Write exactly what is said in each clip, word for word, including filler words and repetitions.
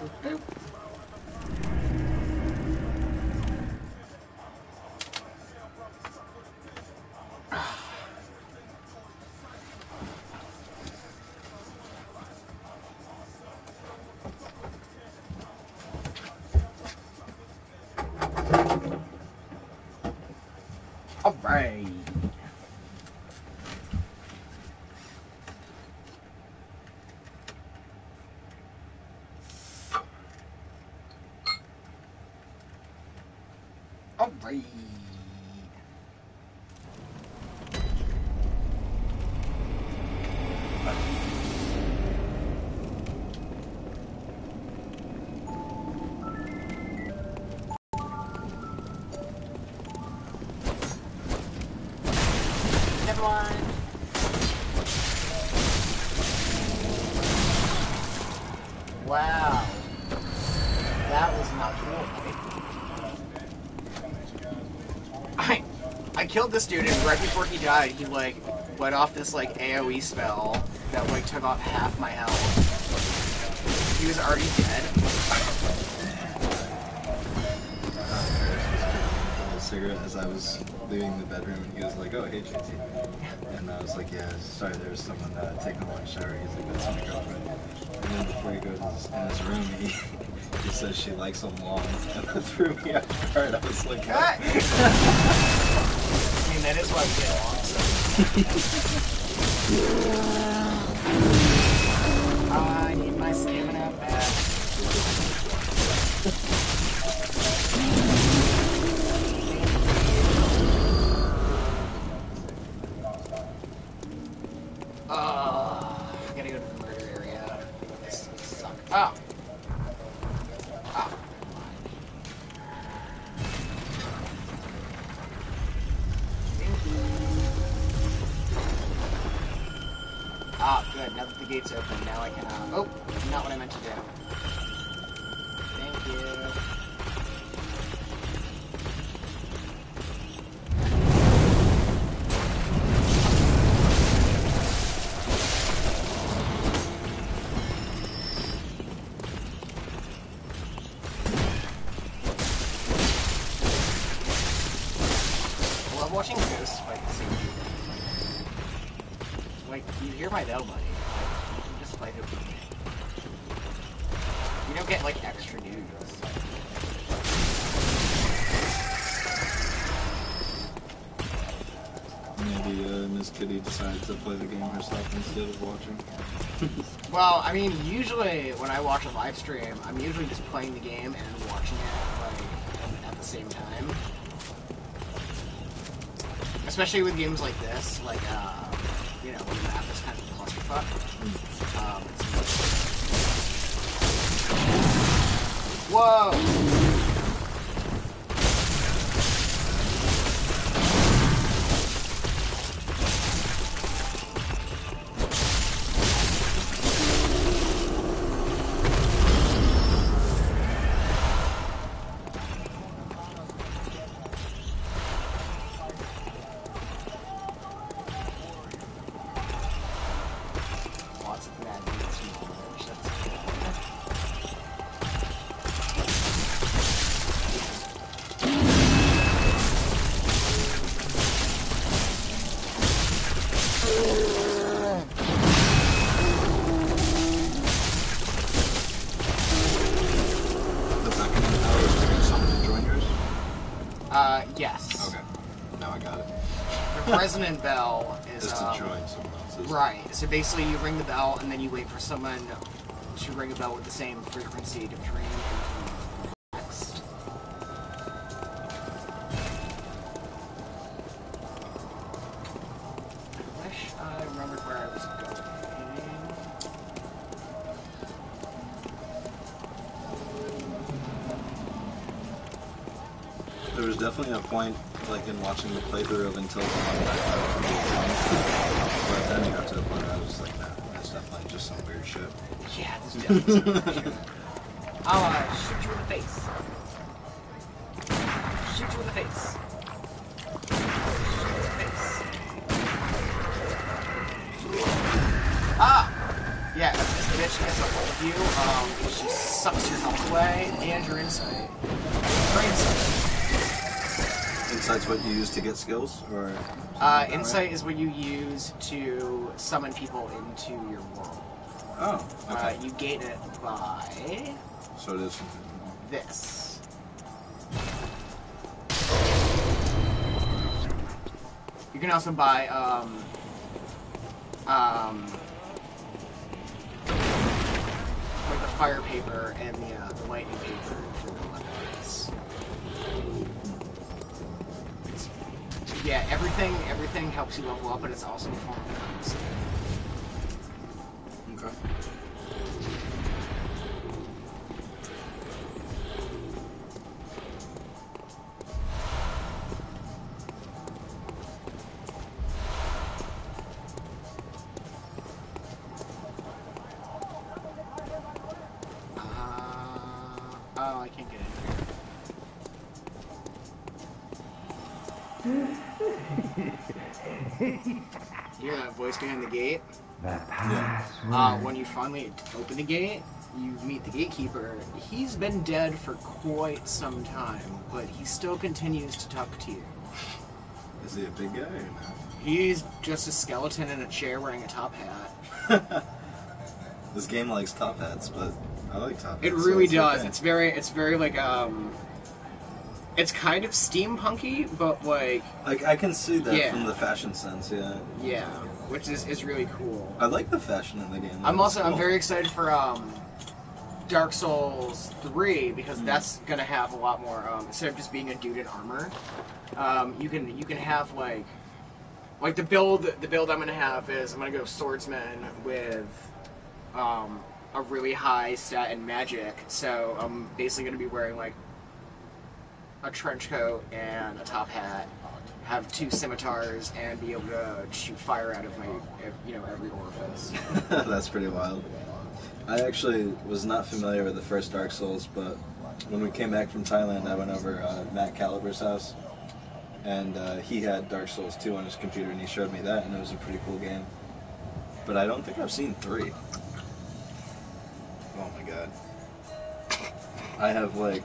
All right. All right. Never mind. Wow. That was not cool. I I killed this dude and right before he died he like went off this like AoE spell that like took off half my health. He was already dead. Cigarette as I was leaving the bedroom, and he was like, "Oh, hey, J T," and I was like, "Yeah, sorry, there was someone uh, taking a long shower." He's like, "That's my girlfriend." And then before he goes in his, in his room, he, he says she likes them long, and that threw me off guard. I was like, "What?" I mean, that is why we get along. So. I need my stamina back. Oh, I gotta go to the murder area. This sucks. Oh. Oh. Ah, good. Now that the gate's open, now I can, uh... Oh, not what I meant to do. Thank you. Watching ghosts fight the same people. Like, you hear my bell, buddy. You can just fight it with me. You don't get, like, extra news. Maybe uh, Miss Kitty decided to play the game herself instead of watching. Well, I mean, usually when I watch a live stream, I'm usually just playing the game and watching it, like, at the same time. Especially with games like this, like, uh, you know, when the map is kind of a clusterfuck. Um, it's Whoa! Uh, yes. Okay. Now I got it. The resonant bell is, Just to um, join someone else's. right. So basically you ring the bell and then you wait for someone to ring a bell with the same frequency to ring into next. I wish I remembered where I was going. There was definitely a point, like, in watching the playthrough of Until Dawn, but then you got to the point where I was like, nah, that's definitely just some weird shit. Yeah, this is definitely some weird shit. I'll uh, shoot you in the face. Shoot you in the face. Shoot you in the face. Ah! Yeah, that's bitch gets a hold of you, um, she sucks your health away and your insight. Or insight. Insight's what you use to get skills, or? Uh, insight is what you use to summon people into your world. Oh, okay. Uh, you gain it by So it is this. You can also buy um, um, like the fire paper and the uh, the lightning paper for the weapons. It's, yeah, everything everything helps you level up, but it's also a form of currency. Okay. Oh, I can't get in here. You hear that voice behind the gate? Yeah. Uh, when you finally open the gate, you meet the gatekeeper. He's been dead for quite some time, but he still continues to talk to you. Is he a big guy or not? He's just a skeleton in a chair wearing a top hat. This game likes top hats, but I like top hats. It really so does. okay. It's very, it's very like um, it's kind of steampunky, but like Like I can see that yeah. from the fashion sense, yeah. yeah, which is is really cool. I like the fashion in the game. I'm It's also cool. I'm very excited for um, Dark Souls three because Mm. that's gonna have a lot more. Um, instead of just being a dude in armor, um, you can you can have like like the build the build I'm gonna have is I'm gonna go swordsman with um, a really high stat in magic. So I'm basically gonna be wearing like a trench coat and a top hat, have two scimitars, and be able to shoot fire out of my, you know, every orifice. That's pretty wild. I actually was not familiar with the first Dark Souls, but when we came back from Thailand, I went over uh, Matt Caliber's house, and uh, he had Dark Souls two on his computer, and he showed me that, and it was a pretty cool game. But I don't think I've seen three. Oh my god. I have like...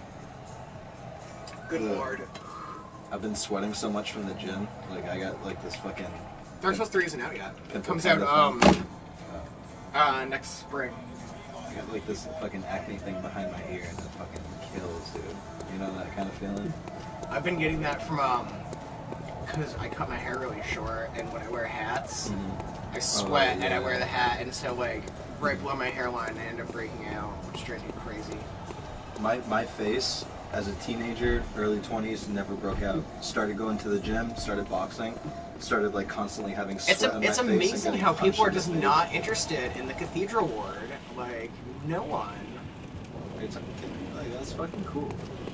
Good the- lord. I've been sweating so much from the gym. Like, I got like this fucking... Dark Souls three isn't out yet. It Pimple comes out kind um of thing. uh next spring. I got like this fucking acne thing behind my ear, and it fucking kills, dude. You know that kind of feeling? I've been getting that from um because I cut my hair really short, and when I wear hats, Mm-hmm. I sweat Oh, and I yeah. wear the hat, and so like right below my hairline, I end up breaking out, which drives me crazy. My my face as a teenager, early twenties, never broke out. Started going to the gym, started boxing, started like constantly having sweat It's a, on it's my face and amazing getting how punched people are in the just face. not interested in the cathedral ward. Like no one. Are you fucking kidding me? Like, that's fucking cool.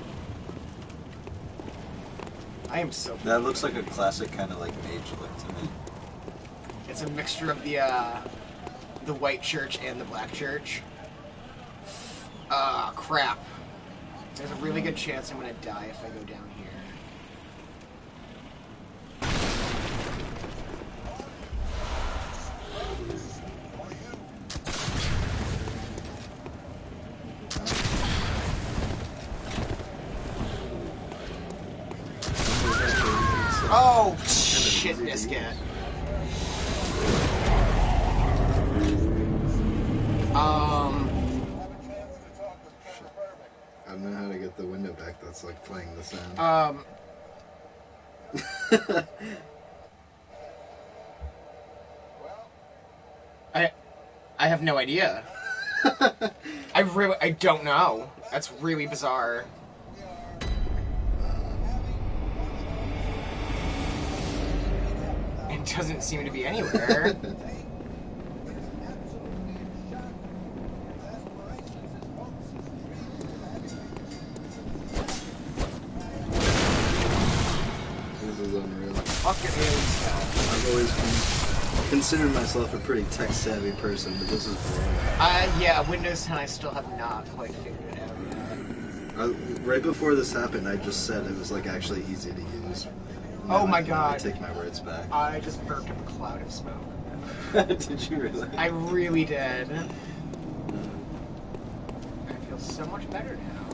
I am so. That looks like a classic kind of like mage look to me. It's a mixture of the uh, the white church and the black church. Ah, crap. There's a really good chance I'm gonna die if I go down here. Oh, shit, biscuit. Um, I don't know how to get the window back that's like playing the sound. um, I, I have no idea. I really, I don't know. That's really bizarre. It doesn't seem to be anywhere. This is unreal. Fuck your aliens hell. I've always been, considered myself a pretty tech savvy person, but this is boring. Uh, yeah, Windows ten I still have not quite figured it out yet. I, right before this happened, I just said it was like actually easy to use. Oh Now my I- God. I take my words back. I just burped up a cloud of smoke. Did you really? I really did. I feel so much better now.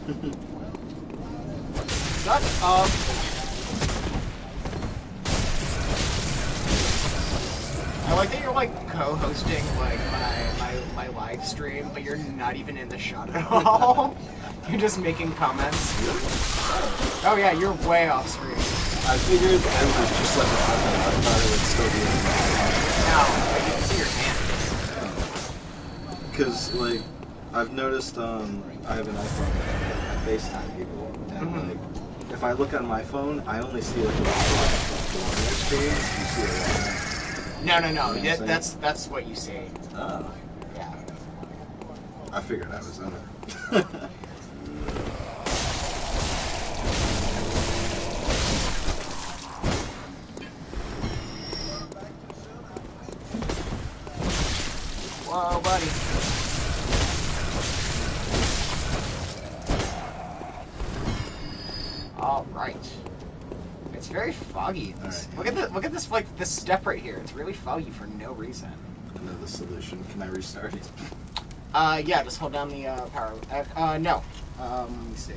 Shut up. I like that you're like co-hosting like my, my my live stream, but you're not even in the shot at all. You're just making comments. Oh yeah, you're way off screen. I figured I was just like a button. I thought it would still be in No, I didn't see your hand. Because, like, I've noticed, um, I have an iPhone and I FaceTime people, and, Mhm. like, if I look on my phone, I only see, like, a lot of on their screen, you see it right No, no, no. You know what I'm That, saying? that's that's what you see. now. Yeah. Oh, I figured I was in it. Whoa, buddy. All right. It's very foggy. This, All right. Look at the look at this like this step right here. It's really foggy for no reason. I know the solution. Can I restart it? Uh, yeah. Just hold down the uh, power. Uh, uh no. Um, let me see.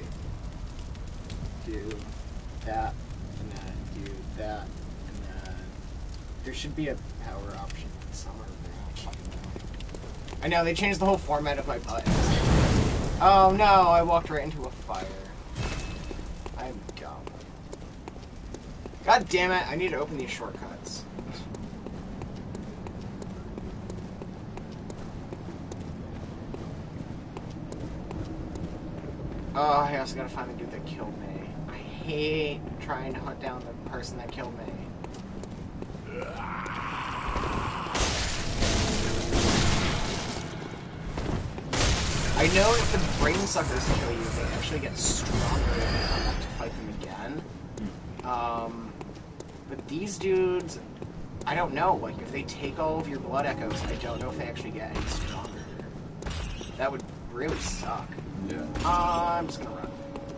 Do that, and then do that, and then there should be a power option somewhere. There. I don't fucking know. I know they changed the whole format of my buttons. Oh no! I walked right into a fire. I'm dumb. God damn it! I need to open these shortcuts. Oh, I also gotta find the dude that killed me. I hate trying to hunt down the person that killed me. I know if the brain suckers kill you, they actually get stronger when you come back to fight them again. Um, but these dudes, I don't know. Like, if they take all of your blood echoes, I don't know if they actually get any stronger. That would really suck. Yeah. Uh, I'm just gonna run.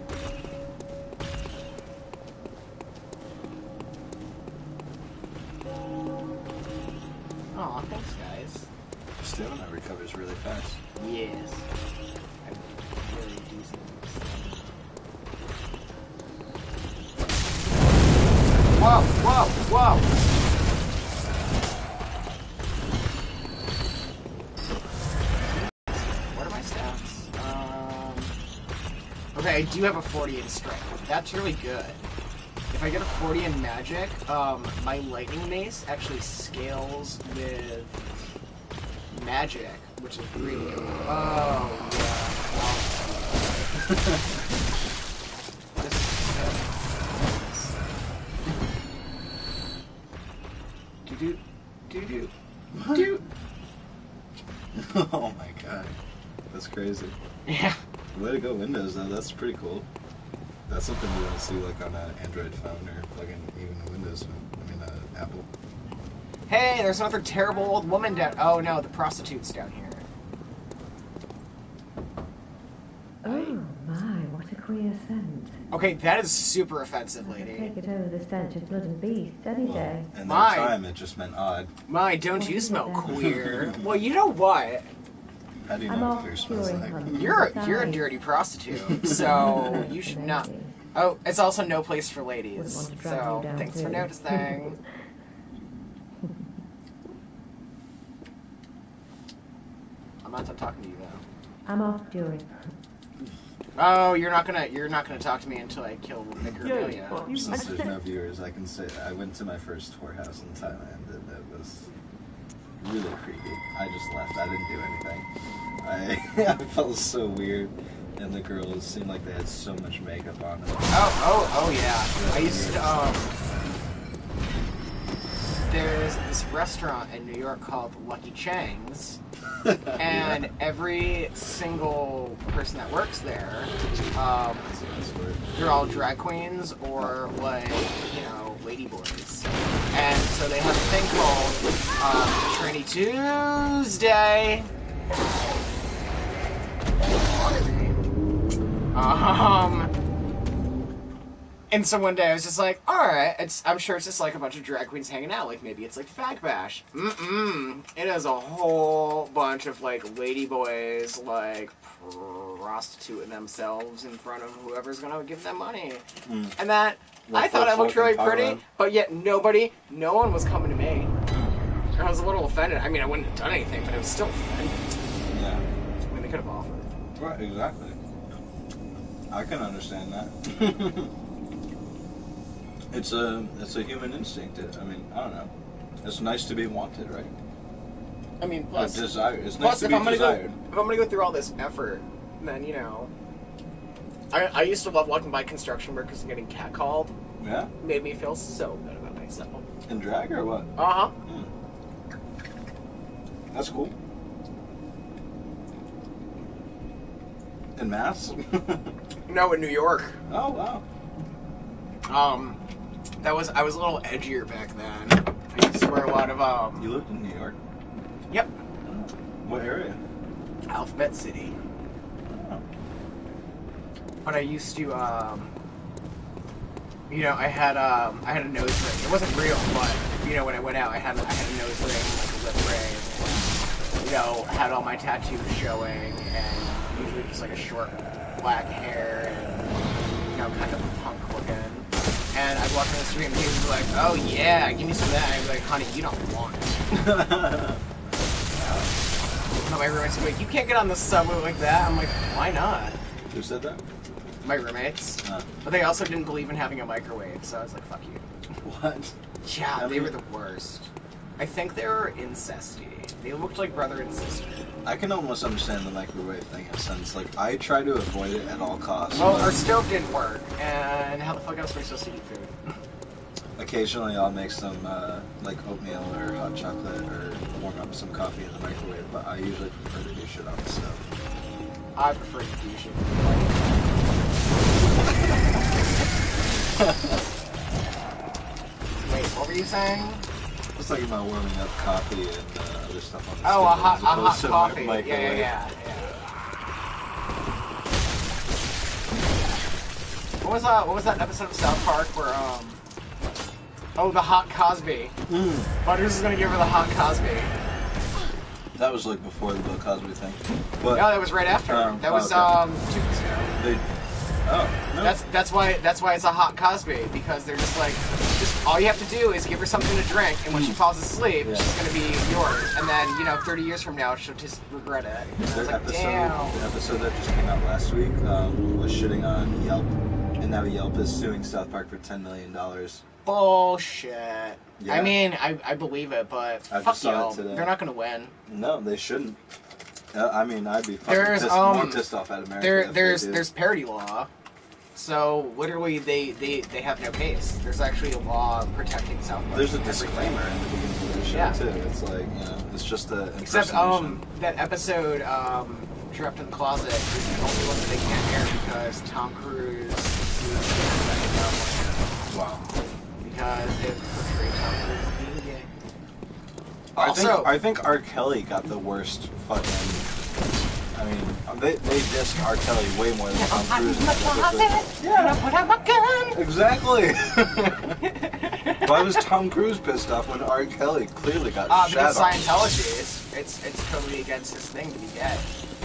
Aw, thanks, guys. Stamina recovers really fast. Yes. I'm very decent. Whoa, whoa, whoa! What are my stats? Um, okay, I do have a forty in strength. That's really good. If I get a forty in magic, um, my lightning mace actually scales with magic, which is really cool. Oh, yeah. This is do do do do do. Oh my god. That's crazy. Yeah. Way to go, Windows, though. That's pretty cool. That's something you don't see, like, on an Android phone or, like, an, even a Windows phone. I mean, uh, Apple. Hey, there's another terrible old woman down. Oh no, the prostitute's down here. Oh my, what a queer scent. Okay, that is super offensive, I could lady. take it over the stench of blood and beasts any day. And My. that time, it just meant odd. My, don't you smell queer? Well, you know what? How do you I'm know what off queer smells curing like? hunt. You're you're a dirty prostitute, so you should not. Oh, it's also no place for ladies. Wouldn't want to drag So you down thanks for too. noticing. I'm not done talking to you though. I'm off curing. Oh, you're not gonna you're not gonna talk to me until I kill Necrophilia. Since there's no viewers, I can say I went to my first whorehouse in Thailand, and it was really creepy. I just left. I didn't do anything. I, I felt so weird, and the girls seemed like they had so much makeup on them. Oh, oh, oh yeah. I used to, um, there's this restaurant in New York called Lucky Chang's, and every single person that works there, um, they're all drag queens or, like, you know, lady boys. And so they have a thing called, um, Tranny Tuesday. Um, And so one day I was just like, all right, it's, I'm sure it's just like a bunch of drag queens hanging out. Like maybe it's like Fag Bash. Mm-mm. It is a whole bunch of like lady boys like prostituting themselves in front of whoever's gonna give them money. Mm. And that, Like I thought it looked fucking really pretty, Thailand. but yet nobody, no one was coming to me. And I was a little offended. I mean, I wouldn't have done anything, but I was still offended. Yeah. I mean, they could have offered. Right, exactly. I can understand that. it's a it's a human instinct. It, I mean, I don't know. It's nice to be wanted, right? I mean, Or plus, desired. It's plus nice to if be I'm gonna desired. go, if I'm gonna go through all this effort, then you know, I I used to love walking by construction workers and getting catcalled. Yeah. It made me feel so good about myself. In drag or what? Uh huh. Hmm. That's cool. In Mass? No, in New York. Oh wow. Um, that was I was a little edgier back then. I used to wear a lot of um. You lived in New York? Yep. What area? Alphabet City. Oh. But I used to um. You know, I had um, I had a nose ring. It wasn't real, but you know, when I went out, I had I had a nose ring, like a lip ring. And, you know, had all my tattoos showing, and usually just like a short black hair, and you know, kind of punk looking. And I'd walk down the street, and people would be like, "Oh yeah, give me some of that." And I'd be like, "Honey, you don't want it." And my roommates would be like, "You can't get on the subway like that." I'm like, "Why not?" Who said that? My roommates. Uh, But they also didn't believe in having a microwave, so I was like, fuck you. what? Yeah, I they mean- were the worst. I think they were incesty. They looked like brother and sister. I can almost understand the microwave thing in a sense. Like, I try to avoid it at all costs. Well, but our stove didn't work, and how the fuck else were we supposed to eat food? occasionally I'll make some, uh, like, oatmeal or hot chocolate or warm up some coffee in the microwave, but I usually prefer to do shit on the stove. I prefer to do shit. Wait, what were you saying? I was talking about warming up coffee and uh, other stuff on the Oh, a stove hot, as a hot opposed to mi- coffee. Yeah, microwave. yeah, yeah, yeah. What was that? What was that episode of South Park where um? Oh, the hot Cosby. Mm. Butters is gonna give her the hot Cosby. That was like before the Bill Cosby thing. But No, that was right after. Oh, that was okay. um two weeks ago. they, oh, no. That's that's why that's why it's a hot Cosby, because they're just like, just all you have to do is give her something to drink, and when she falls asleep, Yeah. she's gonna be yours. And then you know, thirty years from now, she'll just regret it. And I Their was like, episode, damn. the episode that just came out last week um, was shitting on Yelp, and now Yelp is suing South Park for ten million dollars. Bullshit. Yeah. I mean, I, I believe it, but I fuck just saw it y'all. today. They're not gonna win. No, they shouldn't. Uh, I mean, I'd be fucking There's, pissed, um, more pissed off at America. There if they there's did. there's parody law. So literally, they, they, they have no case. There's actually a law protecting South Park. There's a from everything. disclaimer in the beginning of the show Yeah. too. It's like, you know, it's just a Except impersonation. um that episode um Trapped in the Closet is the only one that they can't air because Tom Cruise is Wow. because they portrayed Tom Cruise as being gay. I Also, think I think R. Kelly got the worst fucking. I mean, they they dissed R. Kelly way more than Tom Cruise. in that episode. yeah, put out my gun. Exactly. Why was Tom Cruise pissed off when R. Kelly clearly got Uh, shat because on? Scientology is it's it's totally against his thing to be gay.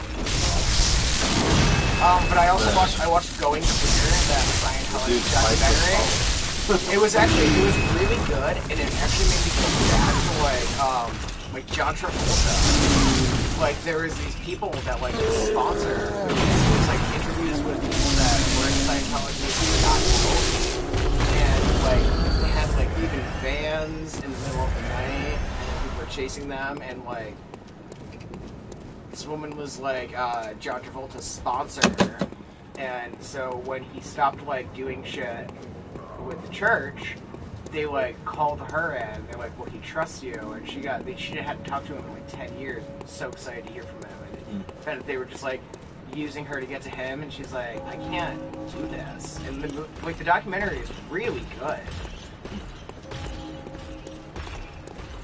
Um, but I also Yeah. watched I watched Going Clear, that Scientology Dude, Spike documentary. It was actually it was really good, and it actually made me feel bad for like um like John Travolta. Like there was these people that like sponsor it was like interviews with people that were in Scientology and not told, and like they had like even vans in the middle of the night, and people were chasing them, and like this woman was like uh, John Travolta's sponsor, and so when he stopped like doing shit with the church, they like called her in. They're like, "Well, he trusts you," and she got they she hadn't talked to him in like ten years. So excited to hear from him, and Mm. and they were just like using her to get to him, and she's like, "I can't do this." And the, like the documentary is really good.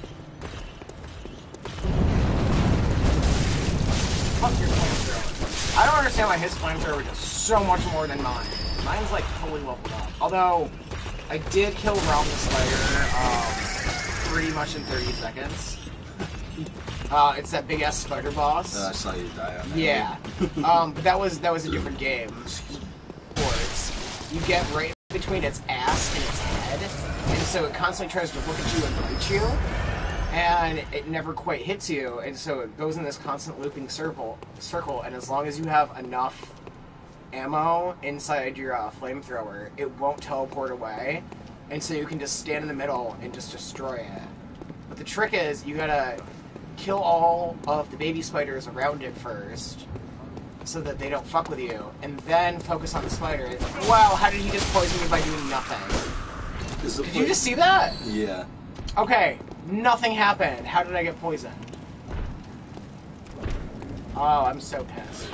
Fuck your flamethrower. I don't understand why his flamethrower does so much more than mine. Mine's like totally leveled up. Although, I did kill Realm the Spider um, pretty much in thirty seconds. Uh, it's that big ass spider boss. Uh, I saw you die on that. Yeah. um, but that was that was a different game. Sports. You get right between its ass and its head, and so it constantly tries to look at you and bite you, and it never quite hits you, and so it goes in this constant looping circle. Circle, and as long as you have enough ammo inside your uh, flamethrower, it won't teleport away, and so you can just stand in the middle and just destroy it. But the trick is, you gotta kill all of the baby spiders around it first, so that they don't fuck with you, and then focus on the spider. Wow, how did he just poison me by doing nothing? Is the Did pla- you just see that? Yeah. Okay, nothing happened. How did I get poisoned? Oh, I'm so pissed.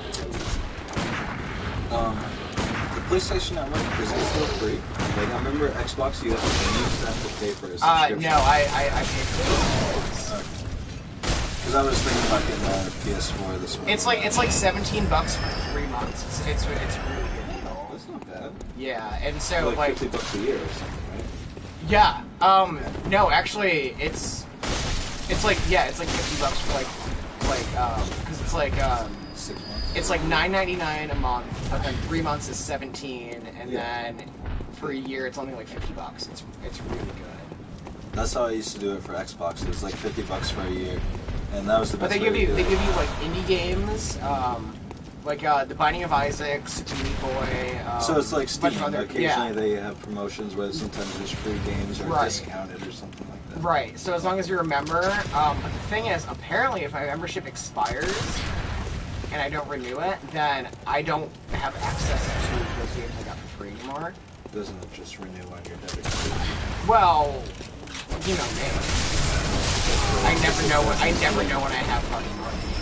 Um, the PlayStation Network, is it still free? Like, I remember Xbox, you used to have to pay for a Uh, subscription. no, I, I, I paid for it. Because I was thinking about getting a P S four this week. It's like, it's like seventeen bucks for three months. It's, it's, it's a really good deal. That's not bad. Yeah, and so, like, like, fifty bucks a year or something, right? yeah, um, no, actually, it's, it's like, yeah, it's like fifty bucks for, like, like, um, because it's like, um, Six months. it's like nine ninety-nine a month, but then three months is seventeen, and Yeah. then for a year it's only like fifty bucks. It's, it's really good. That's how I used to do it for Xbox. It was like fifty bucks for a year. And that was the But best they way give you, to do they it. give you, like, indie games, um, like, uh, The Binding of Isaac, Sakuni Boy, um, So it's like a bunch Steam. of other- Occasionally yeah. they have promotions where sometimes there's free games or Right. discounted or something like that. Right, so as long as you're a member, um, but the thing is, apparently if my membership expires and I don't renew it, then I don't have access to those games I got for free anymore. Doesn't it just renew on your debit card? Well, you know me. I never know when I never know when I have fucking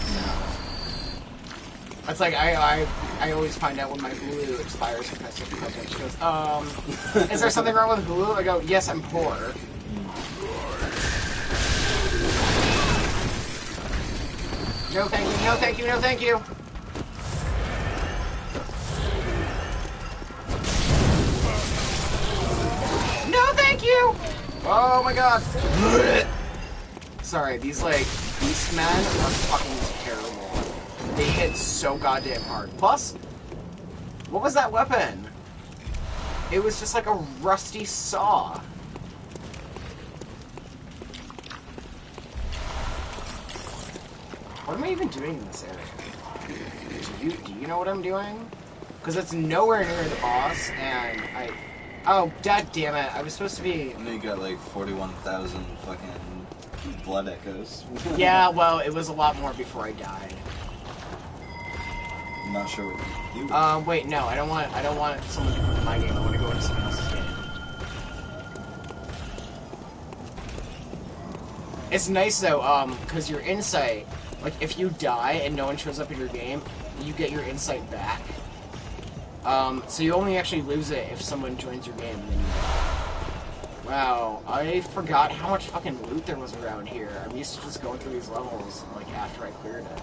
money. It's like I, I I always find out when my Hulu expires because she goes, um, is there something wrong with Hulu? I go, yes, I'm poor. No thank you, no thank you, no thank you. No thank you! Oh my god. Sorry, these like beast men are fucking terrible. They hit so goddamn hard. Plus, what was that weapon? It was just like a rusty saw. What am I even doing in this area? Do you, do you know what I'm doing? Because it's nowhere near the boss, and I... Oh, god damn it. I was supposed to be... And then you got like forty-one thousand fucking blood echoes. Yeah, well, it was a lot more before I died. I'm not sure what you do. Um, wait, no, I don't want I don't want someone to come to my game. I want to go into someone else's game. It's nice though, um, because your insight, like if you die and no one shows up in your game, you get your insight back. Um, so you only actually lose it if someone joins your game and then you die. Wow, I forgot how much fucking loot there was around here. I'm used to just going through these levels, like, after I cleared it.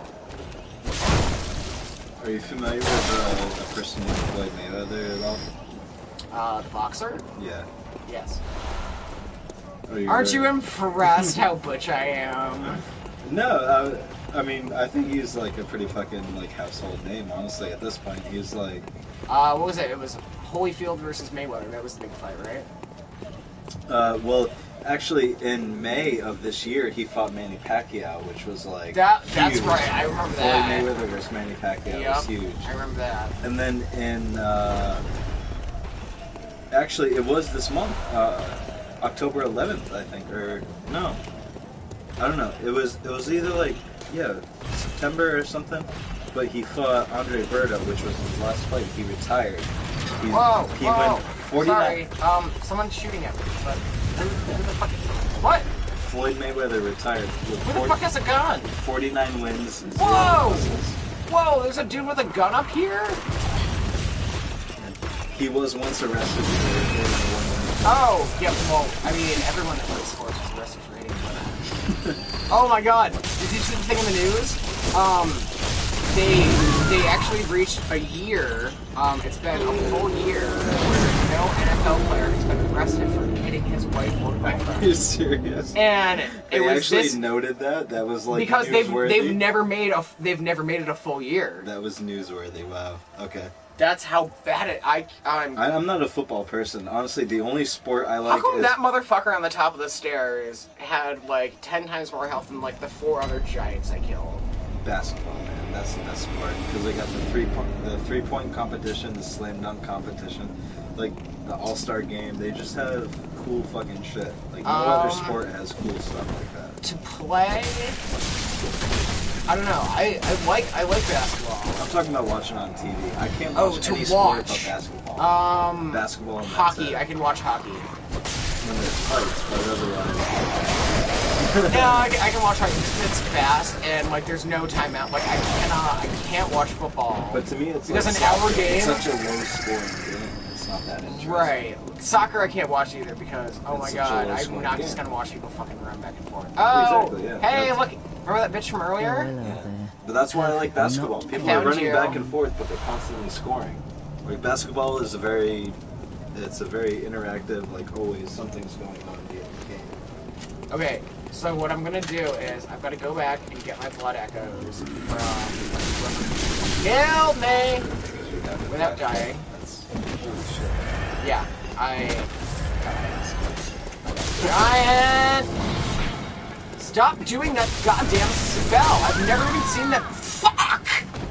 Are you familiar with uh, a person named Floyd Mayweather at all? Uh, the boxer? Yeah. Yes. Are you Aren't you aware- impressed how butch I am? No, uh, I mean, I think he's like a pretty fucking like household name, honestly, at this point. He's like, Uh, what was it? It was Holyfield versus Mayweather. That was the big fight, right? uh, well, actually, in May of this year, he fought Manny Pacquiao, which was like That that's huge. right. I remember Floyd that. Mayweather versus Manny Pacquiao Yep, was huge. I remember that. And then in, uh, actually, it was this month, uh, October eleventh, I think, or no, I don't know. It was it was either like yeah, September or something. But he fought Andre Berto, which was his last fight. He retired. He, Whoa, he whoa. went forty-nine. Sorry, um, someone's shooting at me. But who, who the fuck? What? Floyd Mayweather retired with Who the forty, fuck has a gun? forty-nine wins. And zero Whoa! losses. Whoa! There's a dude with a gun up here. He was once arrested for killing a woman. Oh, yeah. Well, I mean, everyone that plays sports was arrested for hitting women. Oh my god! Did you see the thing in the news? Um, they they actually reached a year. Um, it's been a full year where no N F L player has been arrested for hitting his wife or Are girlfriend. you serious? And it They was actually this noted that. That was like because they've newsworthy? they've never made a they've never made it a full year. That was newsworthy. Wow. Okay. That's how bad it. I I'm. I, I'm not a football person. Honestly, the only sport I How like come is that motherfucker on the top of the stairs had like ten times more health than like the four other giants I killed? basketball, man. That's the best part because they got the three point, the three point competition, the slam dunk competition, like the All Star game. They just have cool fucking shit. Like no Um, other sport has cool stuff like that. To play, I don't know. I, I like I like basketball. I'm talking about watching on T V. I can't Oh, watch to any sport but watch. basketball. Um, basketball and hockey. that's it. I can watch hockey. When there's fights, but otherwise. No, I, can- I can watch hockey because it's fast and like there's no timeout. Like I cannot, I can't watch football. But to me, it's Because like an hour soccer. game- It's such a low scoring game. It's not that interesting. Right. Soccer I can't watch either because oh It's my such a god, low I'm scoring not just game. gonna watch people fucking run back and forth. Oh, Exactly, yeah. hey, That's- look, remember that bitch from earlier? Hello there. But that's why I like basketball. People are Found running you. back and forth, but they're constantly scoring. Like basketball is a very, it's a very interactive. Like always, something's going on in the game. Okay, so what I'm gonna do is I've got to go back and get my blood echoes from killed me without dying. That's holy shit. Yeah, I giant. Stop doing that goddamn spell. I've never even seen that. Fuck.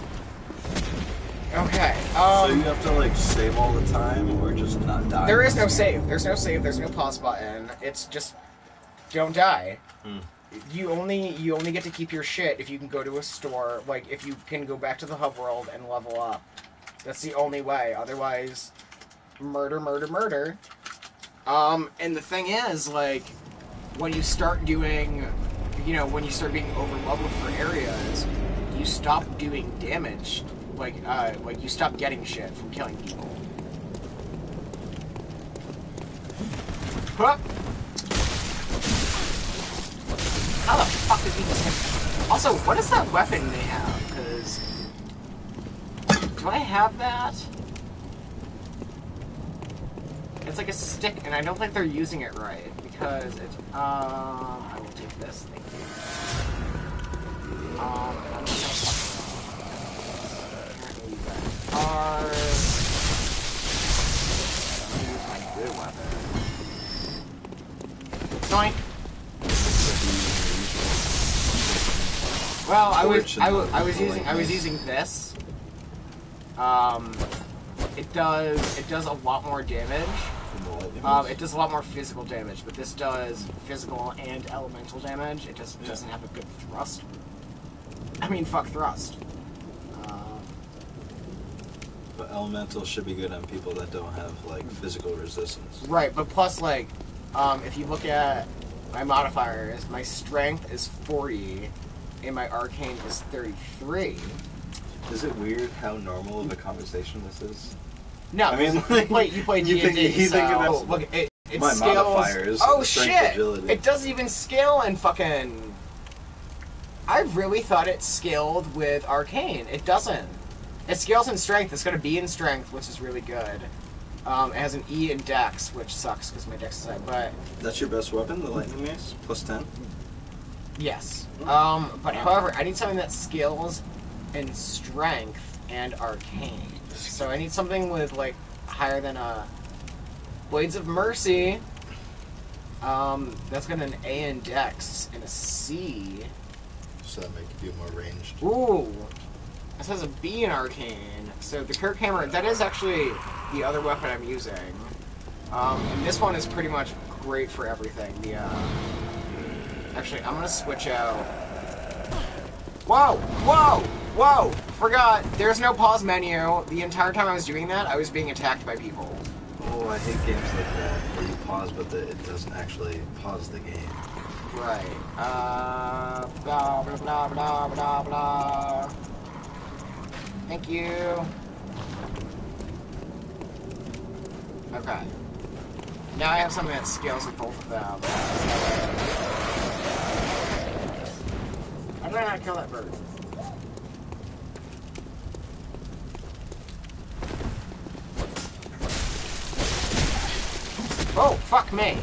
Okay. So you Um. have to like save all the time, or just not die. There is no save. There's no save. There's no pause button. It's just don't die. Hmm. You only you only get to keep your shit if you can go to a store. Like if you can go back to the hub world and level up. That's the only way. Otherwise, murder, murder, murder. Um, and the thing is, like, when you start doing, you know, when you start being over leveled for areas, you stop doing damage. Like, uh, like you stop getting shit from killing people. Huh? How the fuck did he just hit? Also, what is that weapon they have? Because do I have that? It's like a stick, and I don't think they're using it right because it's. Um, I will take this. Thank you. Um, and I'm not gonna fuck around. Apparently, you guys are. I'm gonna use my good weapon. Doink. Well, I was I was, I was using I was using this. Um, it does it does a lot more damage. Um, it does a lot more physical damage, but this does physical and elemental damage. It just Yeah. doesn't have a good thrust. I mean, fuck thrust. Uh, But elemental should be good on people that don't have like physical resistance. right, but plus, like, um, if you look at my modifiers, my strength is forty, and my arcane is thirty-three. Is it weird how normal of a conversation this is? No, I mean, you like, play you play you D and D, think- you so think about- look, it, it my scales. modifiers, Oh strength, shit! agility. It doesn't even scale in fucking. I really thought it scaled with arcane. It doesn't. It scales in strength. It's got a B in strength, which is really good. Um, it has an E in dex, which sucks because my dex is high. But That's your best weapon, the lightning mace, plus ten. yes. Um, but however, I need something that scales in strength and arcane. So I need something with like higher than a Blades of Mercy. Um, that's got an A in dex and a C. So that make you more ranged. Ooh, this has a B in arcane. So the Kirk Hammer, that is actually the other weapon I'm using. Um, and this one is pretty much great for everything. The uh, actually, I'm gonna switch out. Whoa, whoa, whoa! Forgot. There's no pause menu. The entire time I was doing that, I was being attacked by people. Oh, I hate games like that where you pause, but the, it doesn't actually pause the game. Right. Uh, blah, blah, blah, blah, blah, blah. Thank you. Okay. Now I have something that scales with both of them. How did I not kill that bird? Oh, fuck me.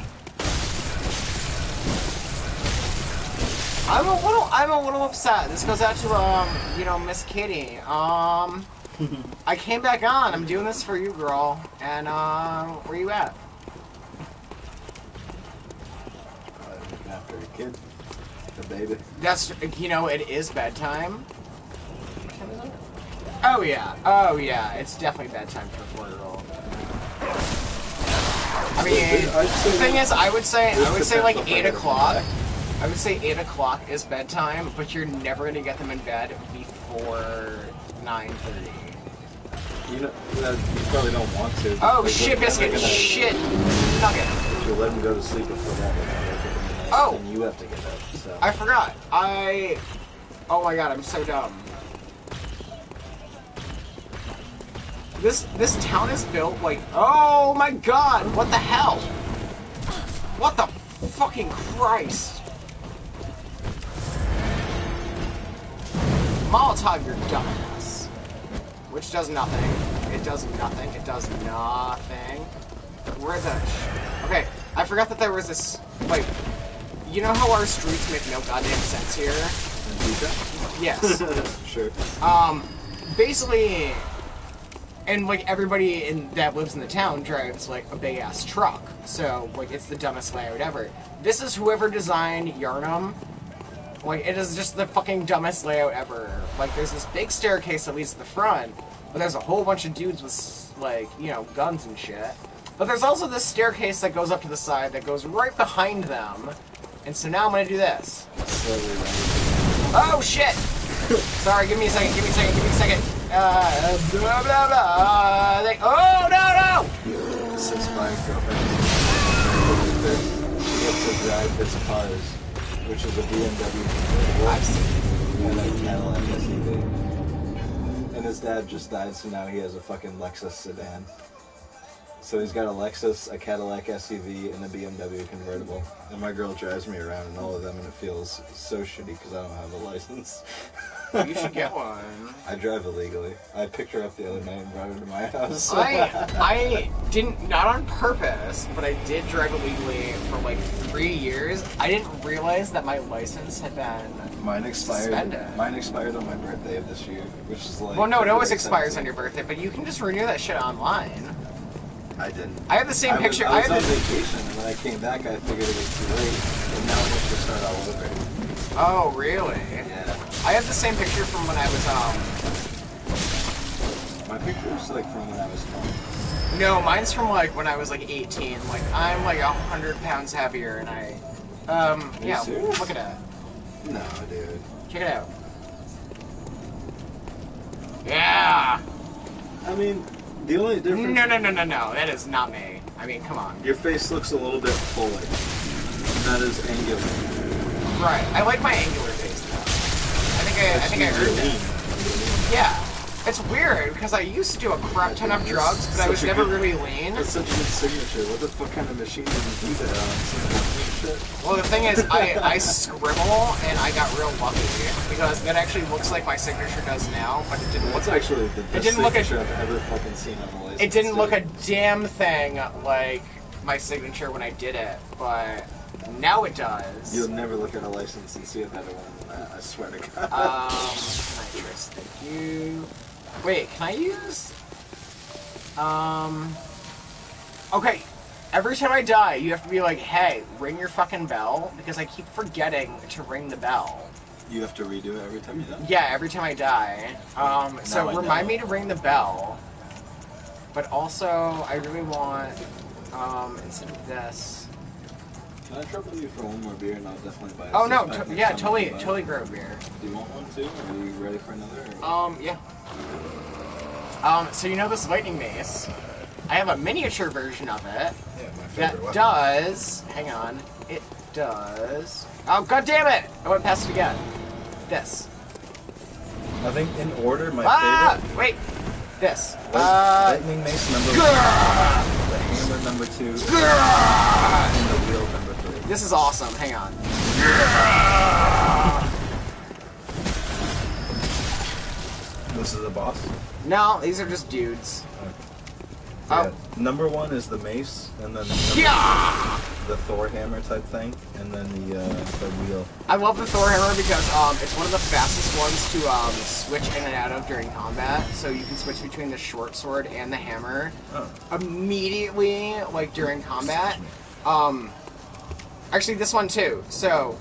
I'm a little, I'm a little upset. This goes out to, um, you know, Miss Kitty. Um, I came back on. I'm doing this for you, girl. And, uh, where you at? Uh, looking after a kid. A baby. That's, you know, it is bedtime. Oh, yeah. Oh, yeah. It's definitely bedtime for a four-year-old. I mean, the thing is, I would say, I would say like eight o'clock. I would say eight o'clock is bedtime, but you're never gonna get them in bed before nine thirty. You know, uh, you probably don't want to. Oh because shit, they're biscuit! gonna- Shit, nugget! If you let them go to sleep before that, they're gonna wake up in the night, Oh! and you have to get up. So. I forgot. I. Oh my god, I'm so dumb. This this town is built like. Oh my god! What the hell? What the fucking Christ? Molotov, your dumbass. Which does nothing. It does nothing. It does nothing. Where the... Sh okay, I forgot that there was this... Like, you know how our streets make no goddamn sense here? Yes. Sure. Um, basically... And, like, everybody in, that lives in the town drives, like, a big-ass truck. So, like, it's the dumbest layout ever. This is whoever designed Yarnum. Like, it is just the fucking dumbest layout ever. Like, there's this big staircase that leads to the front, but there's a whole bunch of dudes with, like, you know, guns and shit. But there's also this staircase that goes up to the side that goes right behind them. And so now I'm gonna do this. Oh, shit! Sorry, give me a second, give me a second, give me a second. Uh, blah, blah, blah. Uh, they, oh, no, no! Six five girlfriend. He gets to drive his cars, which is a B M W convertible and a Cadillac S U V. And his dad just died, so now he has a fucking Lexus sedan. So he's got a Lexus, a Cadillac S U V, and a B M W convertible. And my girl drives me around in all of them, and it feels so shitty because I don't have a license. You should get one. I drive illegally. I picked her up the other night and brought her to my house. I I didn't, not on purpose, but I did drive illegally for like three years. I didn't realize that my license had been Mine expired. suspended. Mine expired on my birthday of this year, which is like. Well, no, it always February expires on seventeenth. your birthday, but you can just renew that shit online. I didn't. I have the same I was, picture. I was I on have the, vacation, and when I came back, I figured it was too late, and now I have to start all over. oh, really? Yeah. I have the same picture from when I was, um... My picture's like from when I was twelve. No, mine's from, like, when I was, like, eighteen. Like, I'm, like, one hundred pounds heavier, and I... Um, Are you yeah, serious? look at it. No, dude. Check it out. Yeah! I mean, the only difference. No, no, no, no, no. That is not me. I mean, come on. Your face looks a little bit fuller. And that is angular. Right. I like my angular face, though. I think I, I think I earned it. Yeah. It's weird, because I used to do a crap ton of drugs, but I was Such a never good- really lean. That's such a good signature. What the fuck kind of machine did you do that on? Some computer shit? Well, the thing is, I, I scribble, and I got real lucky, because it actually looks like my signature does now, but it didn't look That's actually the best didn't look signature at- I've ever fucking seen on a license. It didn't look a dude. damn thing like my signature when I did it, but now it does. You'll never look at a license and see a better one than that, I swear to God. Um, nitrous, thank you. Wait, can I use? Um. Okay, every time I die, you have to be like, hey, ring your fucking bell, because I keep forgetting to ring the bell. You have to redo it every time you die? Yeah, every time I die. Um, so Now I remind know. me to ring the bell. But also, I really want, um, instead of this. Can I trouble you for one more beer and I'll definitely buy a Oh no, six-pack to- next yeah, time I totally, come by? totally grow beer. Do you want one too? Are you ready for another? or- Um, yeah. Um, so you know this lightning mace? I have a miniature version of it Yeah, my that favorite weapon. does. Hang on, it does. Oh god damn it! I went past it again. This. I think in order, my Ah, favorite wait. This. was Uh. lightning mace number one, grrr, the hammer number two, grrr. and the wheel number three. This is awesome. Hang on. This is the boss. No, these are just dudes. Yeah. Oh. Number one is the mace, and then number Yeah! the Thor hammer type thing, and then the uh, the wheel. I love the Thor hammer because um, it's one of the fastest ones to um, switch in and out of during combat. So you can switch between the short sword and the hammer Oh. immediately, like during combat. Um, actually, this one too. So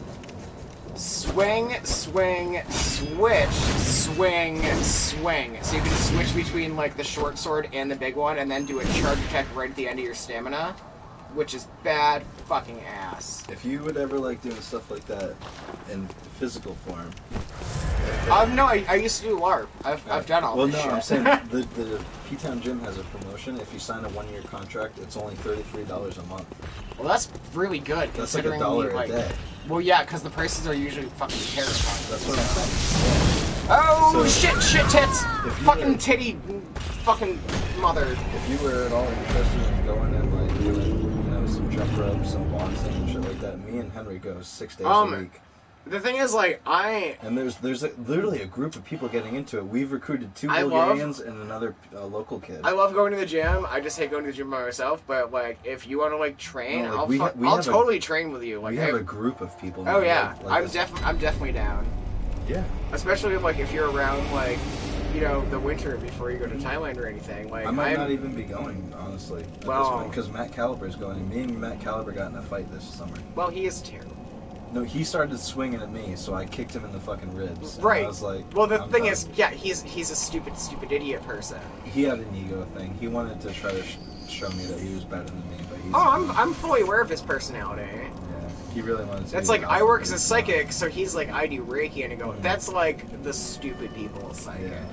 swing, swing, switch, swing, swing. So you can switch between like the short sword and the big one, and then do a charge attack right at the end of your stamina, which is bad fucking ass. If you would ever like doing stuff like that in physical form. Um, no, I, I used to do LARP. I've, I've done all well, this no, shit. I'm saying the, the P-Town Gym has a promotion. If you sign a one-year contract, it's only thirty-three dollars a month. Well, that's really good. That's like a considering dollar we, like, a day. Well, yeah, because the prices are usually fucking terrifying. That's what I'm saying. Oh, So- shit, shit, tits! If you Fucking were- titty, fucking mother. If you were at all interested in going and like doing, you know, some jump ropes, some boxing and shit like that, me and Henry go six days Um, a week. The thing is, like, I... And there's there's a, literally a group of people getting into it. We've recruited two I love- Bulgarians and another uh, local kid. I love going to the gym. I just hate going to the gym by myself. But like, if you want to like train, No, like, I'll we fu- ha- we I'll have a- totally train with you. Like, we have I- a group of people. oh now, yeah, like- like I'm this. def I'm definitely down. Yeah. Especially like if you're around like, you know, the winter before you go to Thailand or anything. Like, I might I'm- not even be going, honestly, at Well- this point, because Matt Caliber's going. And me and Matt Caliber got in a fight this summer. Well, he is terrible. No, he started swinging at me, so I kicked him in the fucking ribs. And Right. I was like, Well, the I'm thing done. is, yeah, he's he's a stupid, stupid idiot person. He had an ego thing. He wanted to try to sh- show me that he was better than me, but he's. Oh, I'm I'm fully aware of his personality. Yeah, he really wanted to. That's be like the I alpha, work but as a he's psychic, so he's like I do Reiki, and I go. Mhm. That's like the stupid people psychic. Yeah.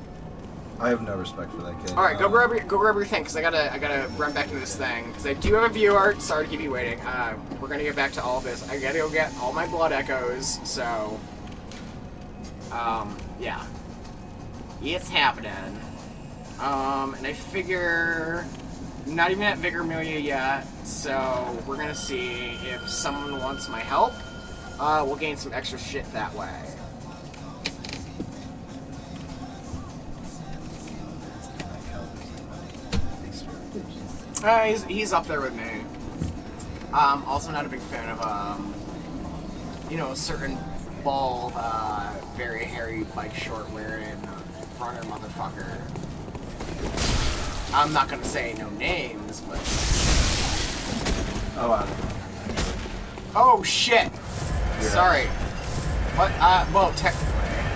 I have no respect for that kid. All right, go Um, grab your go grab your thing, cause I gotta I gotta run back to this thing, cause I do have a viewer. Sorry to keep you waiting. Uh, we're gonna get back to all of this. I gotta go get all my blood echoes. So, um, yeah, it's happening. Um, and I figure not even at Vigor Amelia yet. So we're gonna see if someone wants my help. Uh, we'll gain some extra shit that way. Uh, he's, he's up there with me. Um, also not a big fan of, um, you know, a certain bald, uh, very hairy, like, short wearing runner motherfucker. I'm not gonna say no names, but... Oh, wow. Oh, shit! Yeah. Sorry. What, uh, well, technically.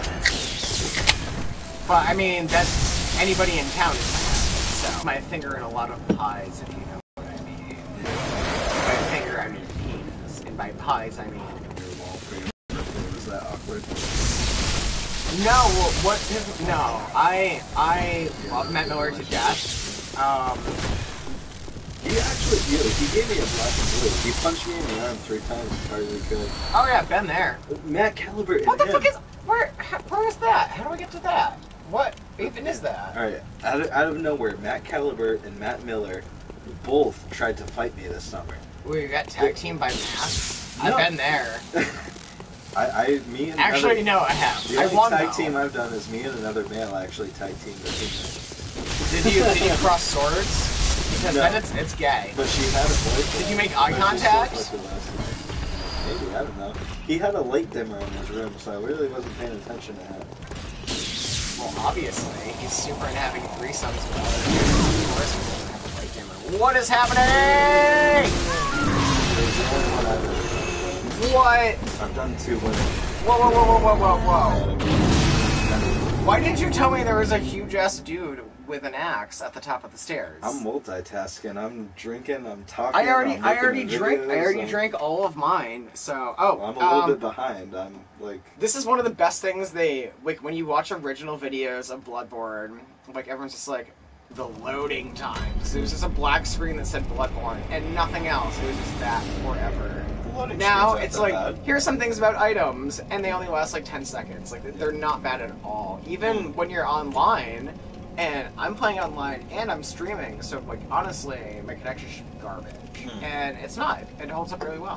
But, I mean, that's anybody in town is my husband, so... My finger in a lot of pies, if you know what I mean. By finger, I mean penis. And by pies, I mean... Your wall for your birthday, was that awkward? No, what? No, I I love Matt Miller to death. Um, He actually, yeah, he gave me a black and blue. He punched me in the arm three times as hard as he could. oh yeah, been there. Matt Caliber and What the him. fuck is? Where? how- Where is that? How do I get to that? What even is that? All right, out of, out of nowhere, Matt Caliber and Matt Miller both tried to fight me this summer. We got tag team by Matt. No. I've been there. I, I, me and Actually, another, no, I have. The I only won tag though. team I've done is me and another male actually tag teamed the team. Did you did you cross swords? Because No. then it's it's gay. But she had a boyfriend. Did you make eye but she still contact? fucked with us. Maybe, I don't know. He had a light dimmer in his room, so I really wasn't paying attention to him. Well, obviously, he's super into having threesomes with others. Of course, he doesn't have a light dimmer. What is happening? It was the only one I've ever done. What? I've done two women. Whoa, whoa, whoa, whoa, whoa, whoa, whoa. Why didn't you tell me there was a huge ass dude with an axe at the top of the stairs? I'm multitasking. I'm drinking. I'm talking. I already, I'm I looking already at drank, I videos, already I'm- drank all of mine. So, oh, Well, I'm a little um, bit behind. I'm like, this is one of the best things they like when you watch original videos of Bloodborne. Like everyone's just like the loading times. It was just a black screen that said Bloodborne and nothing else. It was just that forever. the loading Now screens it's aren't like that bad. here's some things about items, and they only last like ten seconds. Like they're not bad at all. Even when you're online, and I'm playing online and I'm streaming, so like honestly, my connection's garbage, Hmm. and it's not. It holds up really well.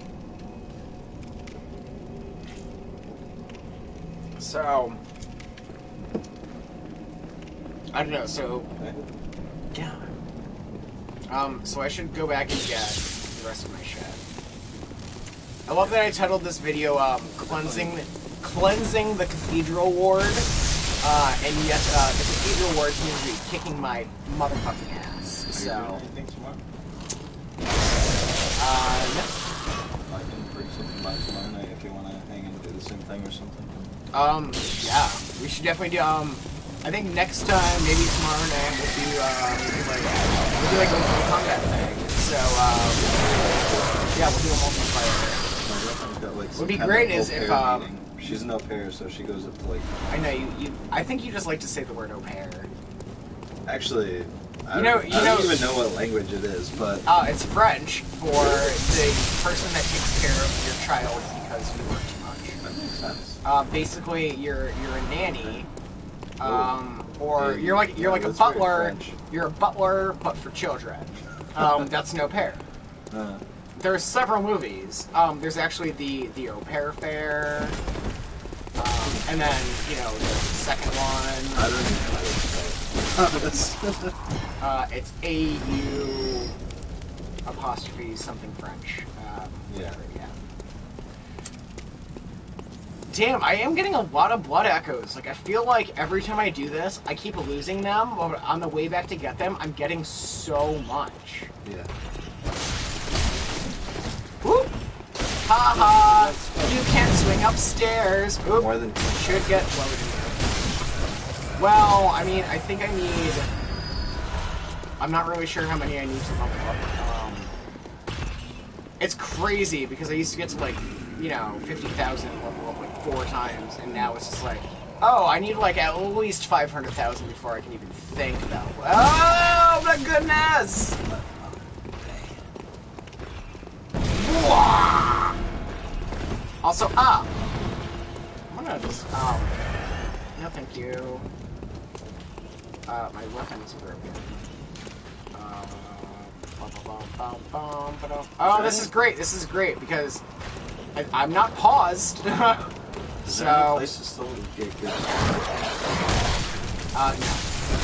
So I don't know. So yeah, Um, so I should go back and get the rest of my shit. I love that I titled this video, um, cleansing, cleansing the cathedral ward, uh, and yet, uh, the cathedral ward seems to be kicking my motherfucking ass, Are so. you doing anything tomorrow? Uh, no. I can bring something by tomorrow night if you want to hang and do the same thing or something. Um, yeah, we should definitely do, um, I think next time, maybe tomorrow night, we'll do, uh, we'll do like, we'll do like a Mortal Kombat thing, so, um, yeah, we'll do a multiplayer. My girlfriend's got like some Would be kind great of is au if, pair um, meeting. She's an au pair, so she goes up to like. I know, you, you, I think you just like to say the word au pair. Actually, I, You know- don't, you I know- don't even know what language it is, but Uh, it's French for the person that takes care of your child because you work too much. that makes sense. Uh, basically, you're you're a nanny, um, or Hey, you're like you're yeah, like a that's very butler. French. You're a butler, but for children. Um, that's an au pair. Uh, There's several movies. Um, there's actually the the Au Pair Fair, um, and then you know the second one. I don't even know how to spell it. Uh, it's A U apostrophe something French. Um, Yeah. yeah. Damn, I am getting a lot of blood echoes. Like I feel like every time I do this, I keep losing them. But on the way back to get them, I'm getting so much. Yeah. Whoop! Ha ha! You can't swing upstairs. Oop. More than Should get loaded. Well, I mean, I think I need. I'm not really sure how many I need to level up. Um, it's crazy because I used to get to like, you know, fifty thousand level up like four times, and now it's just like, oh, I need like at least five hundred thousand before I can even think about. Oh my goodness! Also, ah! I'm gonna just, um, no thank you. Uh, my weapon's broken. Uh, bum, bum, bum, bum, ba-dum. Oh, this is great, this is great, because I, I'm not paused. Is there any So, place to still get good? uh, no.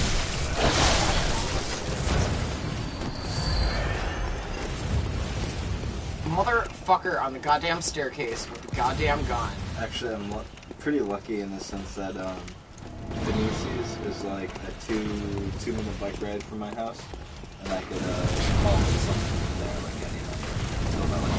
Motherfucker on the goddamn staircase with the goddamn gun. Actually, I'm lu- pretty lucky in the sense that um, Benices is like a two two minute bike ride from my house, and I could uh, call in something from there like anytime. So I'm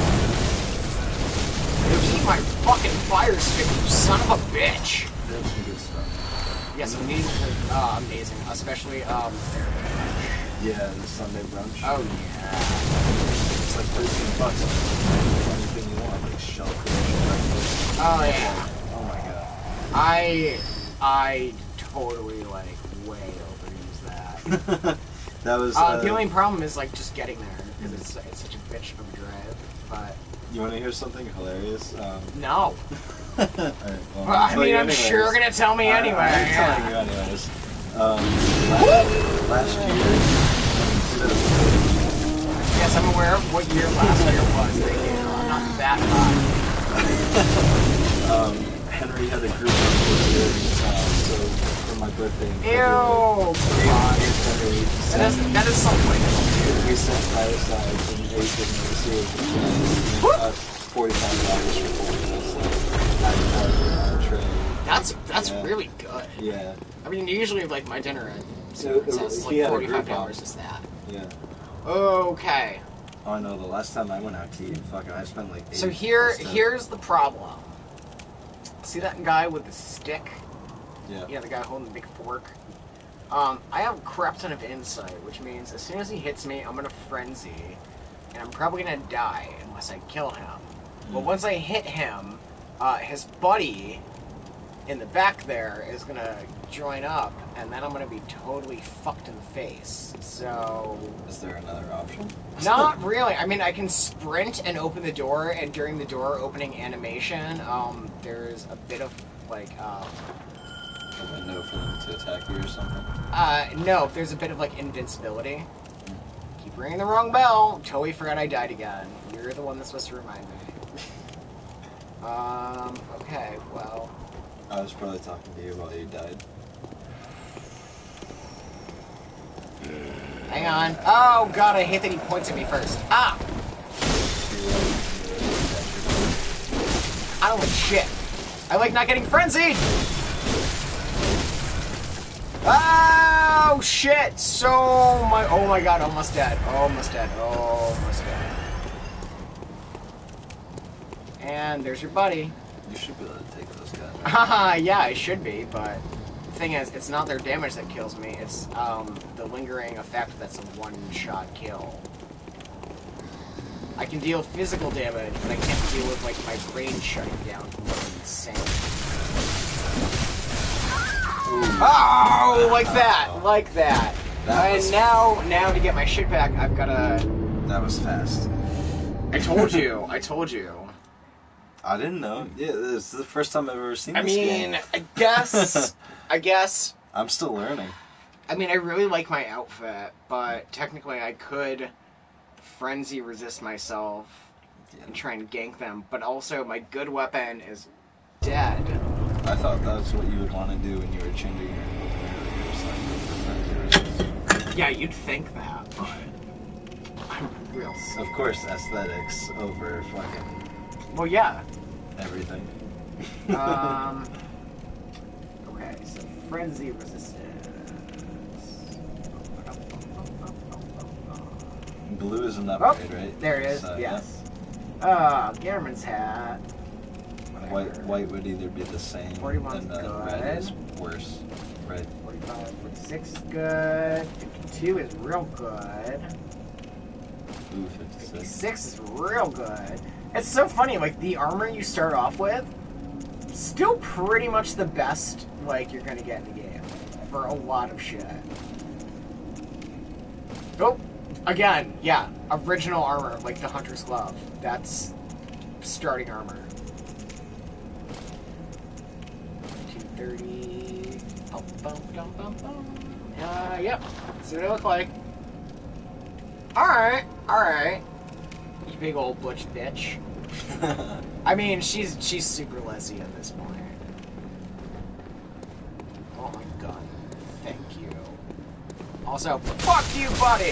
You keep my fucking fire stick, you son of a bitch! like, there's some good stuff. Yes, amazing, uh, amazing, especially, um, Yeah, the Sunday brunch. oh yeah. It's like thirteen bucks. Anything you want, like shellfish, breakfast. Oh yeah. Oh my god. I, I totally, like, way overuse that. That was. Uh, Uh, the only problem is, like, just getting there, because it's, it's such a bitch of a drive, but, You want to hear something hilarious? Um, no. Alright, well, Well, I I'll tell mean, you I'm anyways. sure you're gonna tell me I- anyway. I'm yeah. telling you anyways. Um, last, last year, Yes, I'm aware of what year last year was. Thank you. I'm not that high. um, Henry had a group of kids, um, so for my birthday in February, Ew. God, Henry That is, sent, that is something. we sent firesides and everything in the series of Whoop. us forty-five dollars for both of us, like, appetizer, entree. That's that's Yeah. really good. Yeah, I mean, usually like my dinner at So, Super Princess is he like had a group forty-five dollars. on. Is that yeah. okay? Oh, I know, the last time I went out to eat, fucking, I spent like eighty So here plus here's the problem. See that guy with the stick? Yeah. You know, the guy holding the big fork. Um, I have a crap ton of insight, which means as soon as he hits me, I'm gonna frenzy, and I'm probably gonna die unless I kill him. But Mm. once I hit him, uh, his buddy in the back there is gonna join up, and then I'm gonna be totally fucked in the face. So, Is there another option? not really. I mean, I can sprint and open the door, and during the door opening animation, um, there's a bit of like, uh, A window for them to attack you or something? uh, no, there's a bit of like invincibility. Keep ringing the wrong bell. Totally forgot I died again. You're the one that's supposed to remind me. Um, okay, well. I was probably talking to you while you died. Hang on. Oh god, I hate that he points at me first. Ah! I don't like shit. I like not getting frenzied! Oh shit! So my oh my god, almost dead. Almost dead. Almost dead. And there's your buddy. You should be able to take those guys. Haha, yeah, I should be, but the thing is, it's not their damage that kills me, it's um, the lingering effect that's a one-shot kill. I can deal physical damage, but I can't deal with, like, my brain shutting down from going insane. Ooh. Oh, like that, like that. that and was... now, now to get my shit back, I've gotta... That was fast. I told you, I told you. I didn't know. Yeah, this is the first time I've ever seen I this mean, game. I guess, I guess... I'm still learning. I mean, I really like my outfit, but technically I could frenzy resist myself Yeah. and try and gank them, but also my good weapon is dead. I thought that's what you would want to do when you were changing your like, Yeah, you'd think that, but I'm real sick. Of course, aesthetics over fucking Well, yeah. everything. Um. Okay, so frenzy resistance. Blue is an Oh, upgrade, right? there it is. So, yes. Uh, Gamerman's hat. yeah. White, white would either be the same, forty-one's and uh, good. red is worse. Red. forty-five, forty-six is good. fifty-two is real good. Ooh, fifty-six. fifty-six is real good. It's so funny, like, the armor you start off with, still pretty much the best, like, you're gonna get in the game. For a lot of shit. Oh, again, yeah, original armor, like the Hunter's Glove. That's starting armor. two thirty. Bum, bum, bum, bum, bum. Uh, yep. See what they look like. Alright, alright. You big old butch bitch. I mean, she's she's super Leslie at this point. Oh my god. Thank you. Also, fuck you, buddy!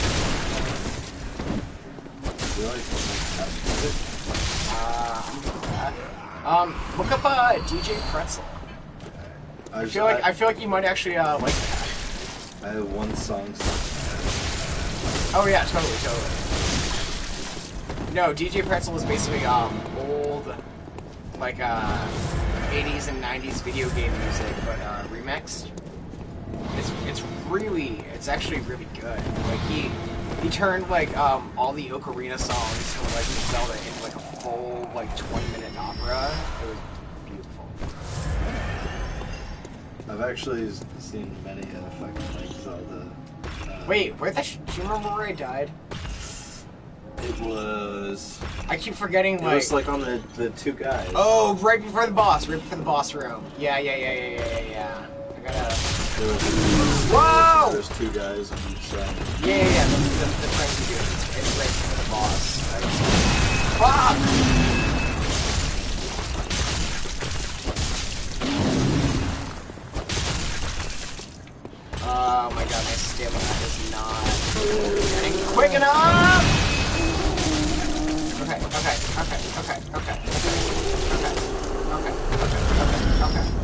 Really? Uh, um, look up uh, D J Pretzel. I, I feel like I feel like you might actually uh, like that. I have one song. Oh yeah, totally, totally. No, D J Pretzel is basically um old, like uh, eighties and nineties video game music, but uh, remixed. It's it's really it's actually really good. Like he he turned like um all the Ocarina songs from Legend of Zelda into like a full like twenty minute opera. It was beautiful. I've actually seen many uh, fucking like Zelda. Uh, Wait, where the sh- do you remember where I died? It was. I keep forgetting It like. was like on the the two guys. Oh, right before the boss, right before the boss room. Yeah, yeah, yeah, yeah, yeah, yeah, yeah. I gotta. There was, Whoa! There's two guys on each side. Yeah, yeah, yeah. The, the, the friends you do. It's, it's right before the boss. I don't Fuck! Oh my god, my stamina is not getting quick enough! Okay, okay, okay, okay, okay, okay, okay, okay, okay, okay, okay.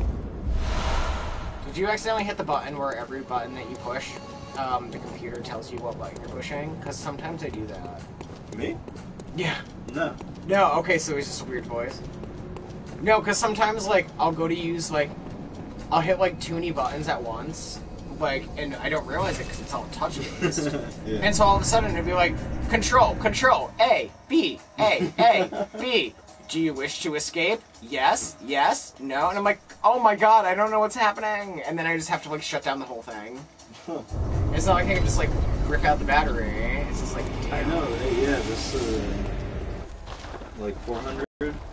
Did you accidentally hit the button where every button that you push, um, the computer tells you what button you're pushing? Because sometimes I do that. Me? Yeah. No. No, okay, so it's just a weird voice. No, because sometimes, like, I'll go to use, like, I'll hit, like, too many buttons at once, like, and I don't realize it because it's all touch-based. Yeah. And so all of a sudden it'd be like, control, control, A, B, A, A, B. Do you wish to escape? Yes, yes, no. And I'm like, oh my god, I don't know what's happening. And then I just have to, like, shut down the whole thing. It's not like I can just, like, rip out the battery. It's just like, I know, right? Yeah, this, uh, like four hundred?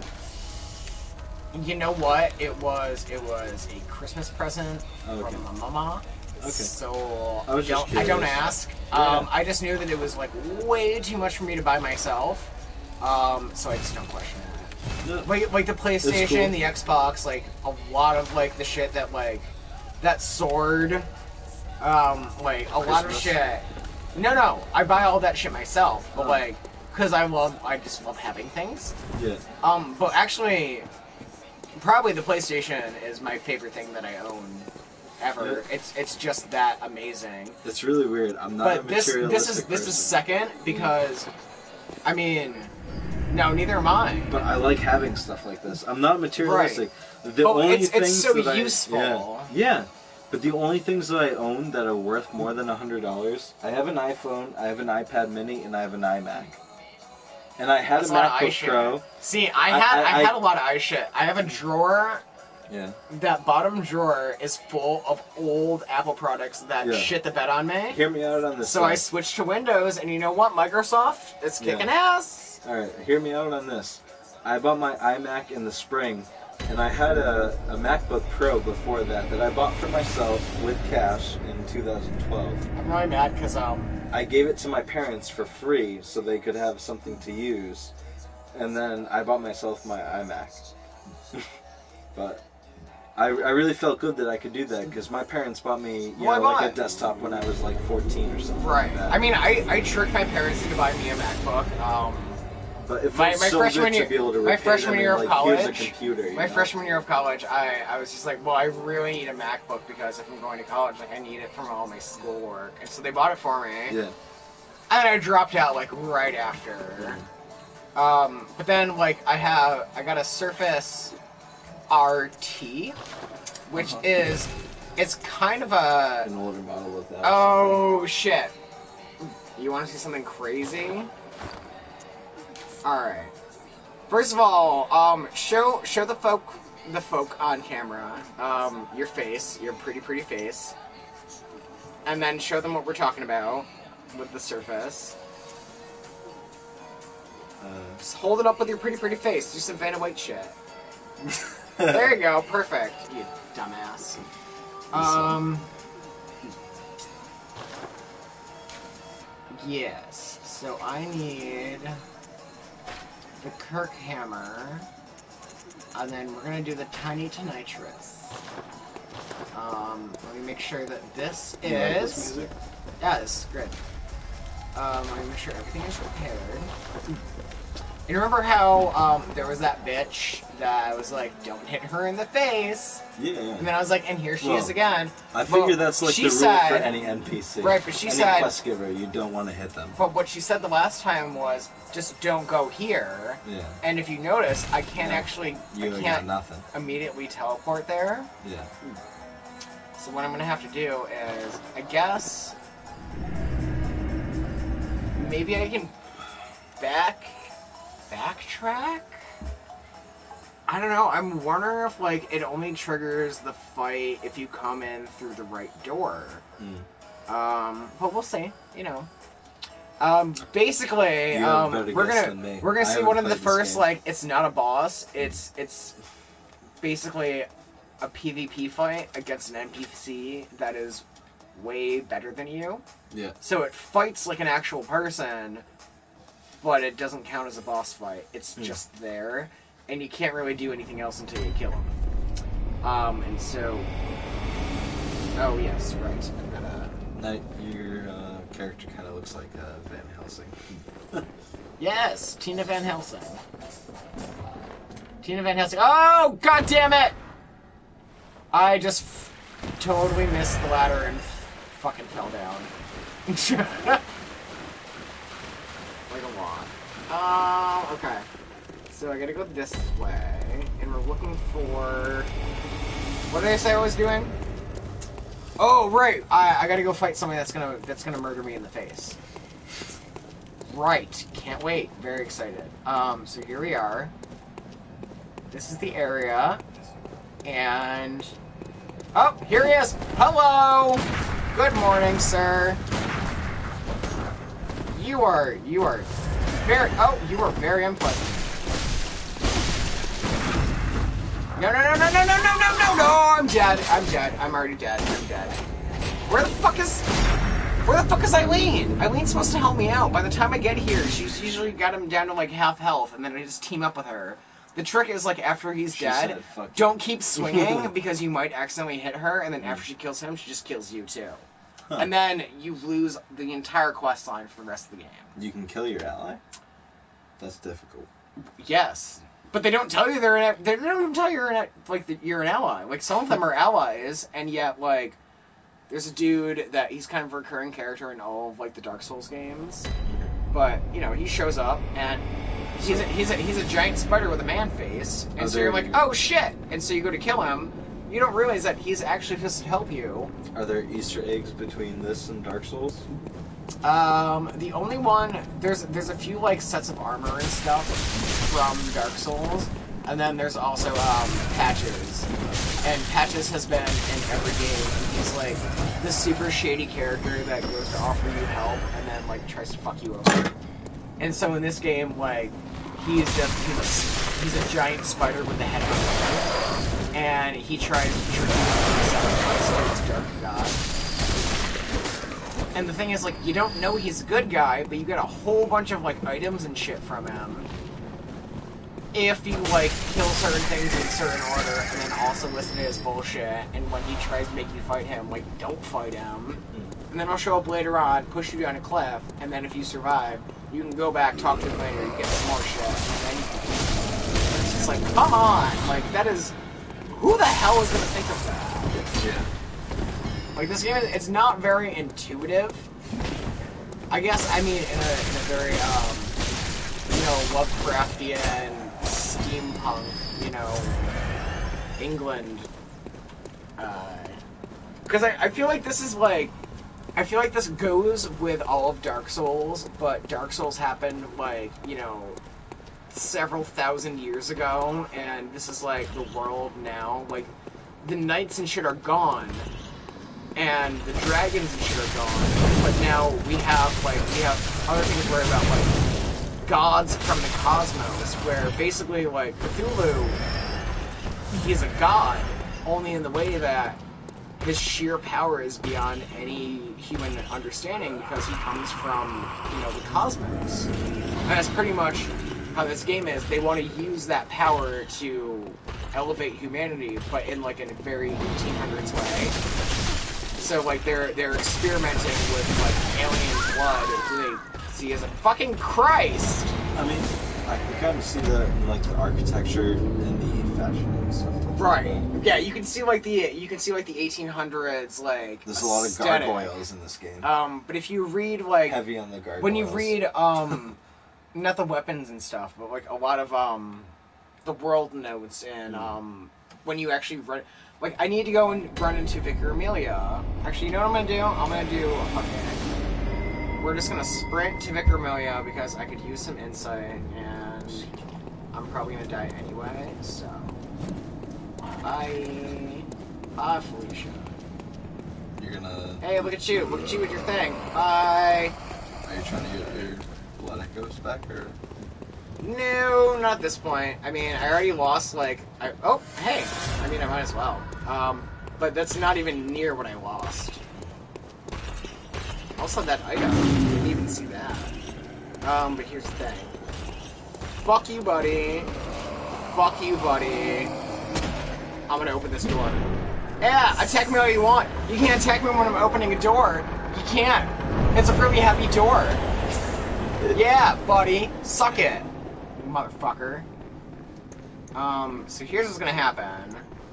you know what? It was it was a Christmas present Okay. from my mama. Okay. So I was just don't, I don't curious. ask. Yeah. Um, I just knew that it was like way too much for me to buy myself. Um, so I just don't question that. No. Like like the PlayStation, cool. the Xbox, like a lot of like the shit that like that sword Um, like a lot of Christmas? shit. No, no, I buy all that shit myself, but Oh. like, cause I love, I just love having things. Yeah. Um, but actually, probably the PlayStation is my favorite thing that I own ever. Yeah. It's it's just that amazing. It's really weird. I'm not But a this materialistic this is this person. is second because, I mean, no, neither am I. But I like having stuff like this. I'm not materialistic. The But only it's- it's things so that useful. I, yeah, yeah. But the only things that I own that are worth more than a hundred dollars, I have an iPhone, I have an iPad Mini, and I have an iMac. And I had That's a a lot of eye MacBook shit. Pro. See, I I- had I, I- had a lot of eye shit. I have a drawer. Yeah. That bottom drawer is full of old Apple products that Yeah. shit the bed on me. Hear me out on this. So one. I switched to Windows, and you know what? Microsoft is kicking Yeah. ass. All right, hear me out on this. I bought my iMac in the spring, and I had a, a MacBook Pro before that that I bought for myself with cash in two thousand twelve. I'm really mad because um, I gave it to my parents for free so they could have something to use, and then I bought myself my iMac. But I, I really felt good that I could do that because my parents bought me, you Why know, like a not? desktop when I was like fourteen or something. right. Like that. I mean, I, I tricked my parents into buying me a MacBook. Um, but it my- feels my so freshman good year- to be able to my repay freshman them year and, of like, here's a college- computer. You my know? freshman year of college, I, I was just like, well, I really need a MacBook because if I'm going to college, like, I need it for all my schoolwork. And so they bought it for me. Yeah. And then I dropped out like right after. Um, but then like I have I got a Surface R T, which Uh-huh. is it's kind of a An older model of that. oh shit. You want to see something crazy? All right. First of all, um, show show the folk the folk on camera, um, your face, your pretty pretty face, and then show them what we're talking about with the Surface. Uh, Just hold it up with your pretty pretty face. Do some Vanna White shit. There you go. Perfect. You dumbass. Um. Yes. So I need the Kirk hammer, and then we're gonna do the tiny nitrous. Um, let me make sure that this you like is. this music? Yeah, this is good. Um, let me make sure everything is repaired. You remember how um, there was that bitch that was like, "Don't hit her in the face," Yeah, yeah. and then I was like, "And here she Well, is again." I figure Well, that's like she the rule said- for any N P C. Right, but she any said- quest giver, you don't want to hit them. But what she said the last time was, "Just don't go here." Yeah. And if you notice, I can't No, actually, You I got can't nothing. immediately teleport there. Yeah. So what I'm gonna have to do is, I guess, maybe I can back, backtrack? I don't know, I'm wondering if, like, it only triggers the fight if you come in through the right door. Mm. Um, but we'll see, you know. Um, basically, You have a um, better we're guess gonna, than me. we're gonna I see haven't one of the played this first, game. like, it's not a boss, it's, it's basically a PvP fight against an N P C that is way better than you. Yeah. So it fights like an actual person, but it doesn't count as a boss fight. It's Hmm. just there, and you can't really do anything else until you kill him. Um, and so... Oh, yes, right. I'm gonna... Now, your uh, character kind of looks like uh, Van Helsing. Yes, Tina Van Helsing. Tina Van Helsing. Oh, god damn it! I just f- totally missed the ladder and fucking fell down. Like a lot. Um, okay. So I gotta go this way, and we're looking for... What did I say I was doing? Oh, right! I, I gotta go fight somebody that's gonna that's gonna murder me in the face. Right. Can't wait. Very excited. Um, so here we are. This is the area. And... Oh, here he is! Hello! Good morning, sir. You are... You are very... Oh, you are very unpleasant. No, no, no, no, no, no, no, no, no, no! I'm dead. I'm dead. I'm already dead. I'm dead. Where the fuck is... Where the fuck is Eileen? Eileen's supposed to help me out. By the time I get here, she's usually got him down to like half health, and then I just team up with her. The trick is, like, after he's She dead, said, "Fuck you." don't keep swinging because you might accidentally hit her, and then after she kills him, she just kills you too. And then you lose the entire quest line for the rest of the game. You can kill your ally? That's difficult. Yes. But they don't tell you they're an, they don't even tell you you're an, like the, you're an ally. Like some of them are allies, and yet like there's a dude that he's kind of a recurring character in all of like the Dark Souls games. But you know he shows up and he's a, he's a he's a giant spider with a man face, and Oh, so there you're you like, go. oh shit, and so you go to kill him. You don't realize that he's actually supposed to help you. Are there Easter eggs between this and Dark Souls? Um, the only one there's there's a few like sets of armor and stuff from Dark Souls, and then there's also um, Patches, and Patches has been in every game. He's like this super shady character that goes to offer you help and then like tries to fuck you over. And so in this game, like he's just he's a, he's a giant spider with a head of a man, and he tries to trick you into sacrificing his dark god. And the thing is, like, you don't know he's a good guy, but you get a whole bunch of, like, items and shit from him. If you, like, kill certain things in certain order, and then also listen to his bullshit, and when he tries to make you fight him, like, don't fight him. And then he'll show up later on, push you down a cliff, and then if you survive, you can go back, talk to him later, you get some more shit, and then you can... It's just like, come on! Like, that is... Who the hell is gonna think of that? Yeah. Like, this game, it's not very intuitive. I guess, I mean, in a, in a very, um, you know, Lovecraftian, steampunk, you know, England, because uh, I, I feel like this is, like, I feel like this goes with all of Dark Souls, but Dark Souls happened, like, you know, several thousand years ago, and this is, like, the world now. Like, the knights and shit are gone, and the dragons and shit are gone, but now we have, like, we have other things to worry about, like, gods from the cosmos, where basically, like, Cthulhu, he's a god, only in the way that his sheer power is beyond any human understanding, because he comes from, you know, the cosmos. And that's pretty much how this game is. They want to use that power to elevate humanity, but in, like, a very eighteen hundreds way. So, like, they're they're experimenting with, like, alien blood, who they see as a fucking Christ! I mean, I can kind of see that in, like, the architecture and the fashion and stuff. Right. Yeah, you can see, like, the, you can see, like, the eighteen hundreds, like, There's a lot of aesthetic. gargoyles in this game. Um, but if you read, like... Heavy on the gargoyles. When you read, um... not the weapons and stuff, but, like, a lot of, um... the world notes and, um... when you actually run... Like, I need to go and run into Vicar Amelia. Actually, you know what I'm gonna do? I'm gonna do... Okay. We're just gonna sprint to Vicar Amelia because I could use some insight, and I'm probably gonna die anyway, so... Bye. Bye, Felicia. You're gonna... Hey, look at you. Look at you with your thing. Bye. Are you trying to get your blood ghost back, or...? No, not at this point. I mean, I already lost, like... I, oh, hey! I mean, I might as well. Um, but that's not even near what I lost. Also, that item. Didn't even see that. Um, but here's the thing. Fuck you, buddy. Fuck you, buddy. I'm gonna open this door. Yeah, attack me all you want. You can't attack me when I'm opening a door. You can't. It's a really heavy door. Yeah, buddy. Suck it. Motherfucker. Um, so here's what's gonna happen.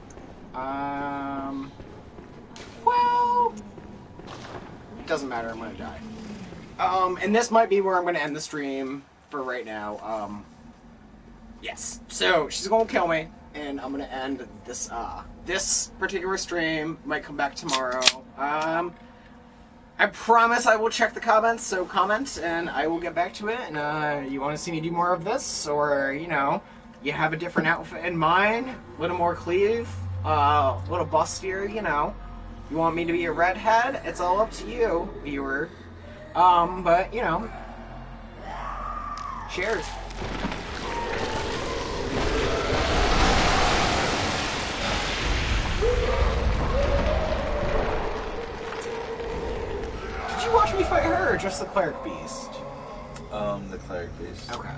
Um, well, it doesn't matter, I'm gonna die. Um, and this might be where I'm gonna end the stream for right now. Um, yes. So, she's gonna kill me, and I'm gonna end this, uh, this particular stream. Might come back tomorrow. Um, I promise I will check the comments, so comment, and I will get back to it. And, uh, you want to see me do more of this? Or, you know, you have a different outfit in mind? A little more cleave? Uh, a little bustier, you know? You want me to be a redhead? It's all up to you, viewer. Um, but, you know. Cheers. Did you watch me fight her, or just the cleric beast? Um, the cleric beast. Okay.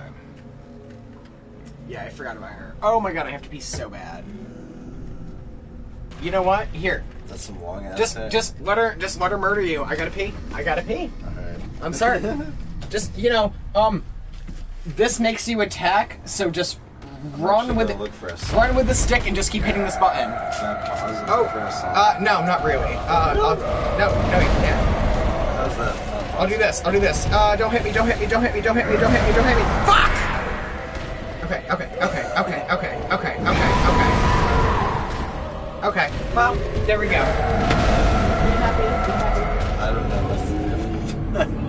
Yeah, I forgot about her. Oh my god, I have to pee so bad. You know what? Here, That's some long ass. just hair. just let her just let her murder you. I gotta pee. I gotta pee. Alright. I'm sorry. Just you know, um, this makes you attack. So just I'm run actually with gonna it. Look for a song. Run with the stick and just keep hitting this button. Can I pause and Oh, look for a song? uh, no, not really. Uh, I'll, no, no, you can't. How's that? not I'll do this. I'll do this. Uh, don't hit me. Don't hit me. Don't hit me. Don't hit me. Don't hit me. Don't hit me. Fuck! Okay. Okay. Okay. Okay. Okay. Okay. Okay. Okay. Okay. Well, there we go. Be happy. Be happy. I don't know what to do.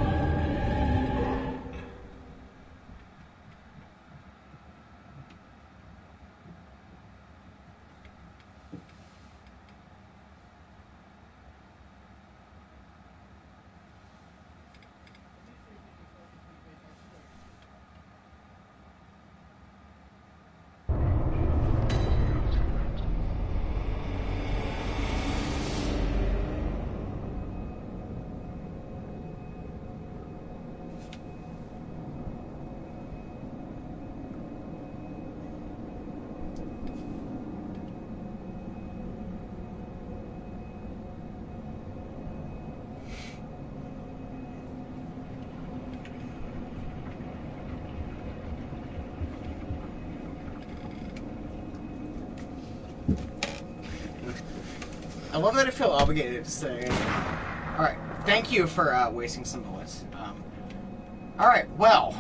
I love that I feel obligated to say. All right. Thank you for uh, wasting some bullets. Um, all right. Well,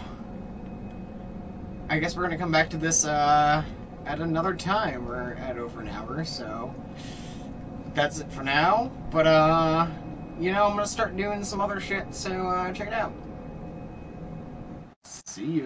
I guess we're gonna come back to this uh, at another time. We're at over an hour, so that's it for now. But uh, you know, I'm gonna start doing some other shit. So uh, check it out. See ya.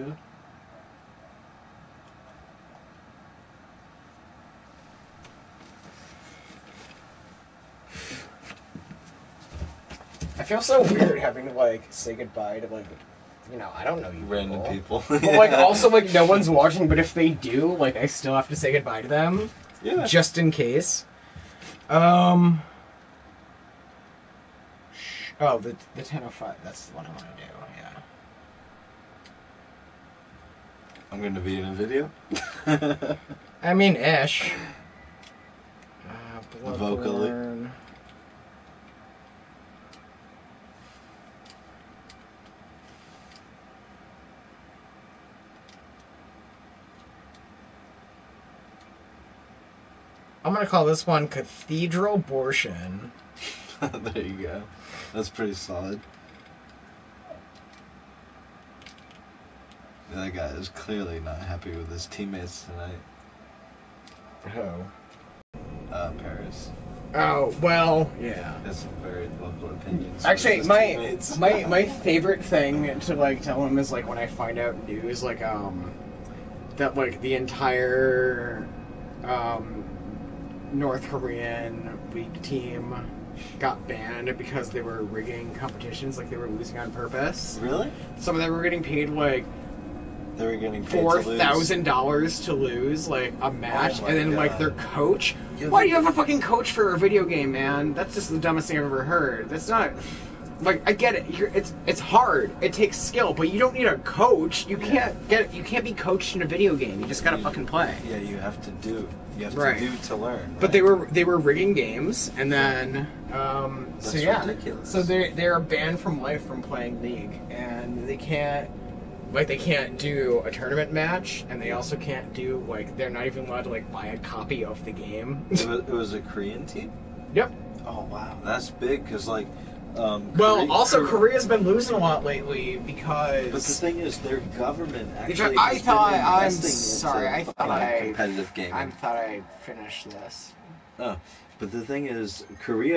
I feel so weird having to like say goodbye to like, you know, I don't know you Random people. But like also like no one's watching, but if they do, like I still have to say goodbye to them. Yeah. Just in case. Um Oh, the the ten oh five, that's the one I want to do, yeah. I'm gonna be in a video. I mean ish. Uh, Vocally. Bloodborne. I'm gonna call this one Cathedral Abortion. There you go. That's pretty solid. That guy is clearly not happy with his teammates tonight. Oh. Uh, Paris. Oh, well, yeah. That's some very local opinions. Actually, with his my teammates. my my favorite thing to like tell him is like when I find out news like um that like the entire um North Korean league team got banned because they were rigging competitions, like they were losing on purpose. Really? Some of them were getting paid like They were getting paid four to lose. thousand dollars to lose like a match, Oh my and then like God. their coach. Yeah, Why they- do you have a fucking coach for a video game, man? That's just the dumbest thing I've ever heard. That's not. Like I get it, You're, it's it's hard. It takes skill, but you don't need a coach. You can't get you can't be coached in a video game. You just gotta You- fucking play. Yeah, you have to do. You have Right. to do to learn. But they were they were rigging games, and then um, so That's yeah, ridiculous. so they they're banned from life from playing League, and they can't like they can't do a tournament match, and they also can't do like they're not even allowed to like buy a copy of the game. It was, it was a Korean team. Yep. Oh wow, that's big because like. Um, Well, Korea- also Korea- Korea's been losing a lot lately But the because thing is, their government Which actually. I has thought- been I'm investing sorry, into I thought fucking I- competitive gaming. I thought I finished this. Oh, but the thing is, Korea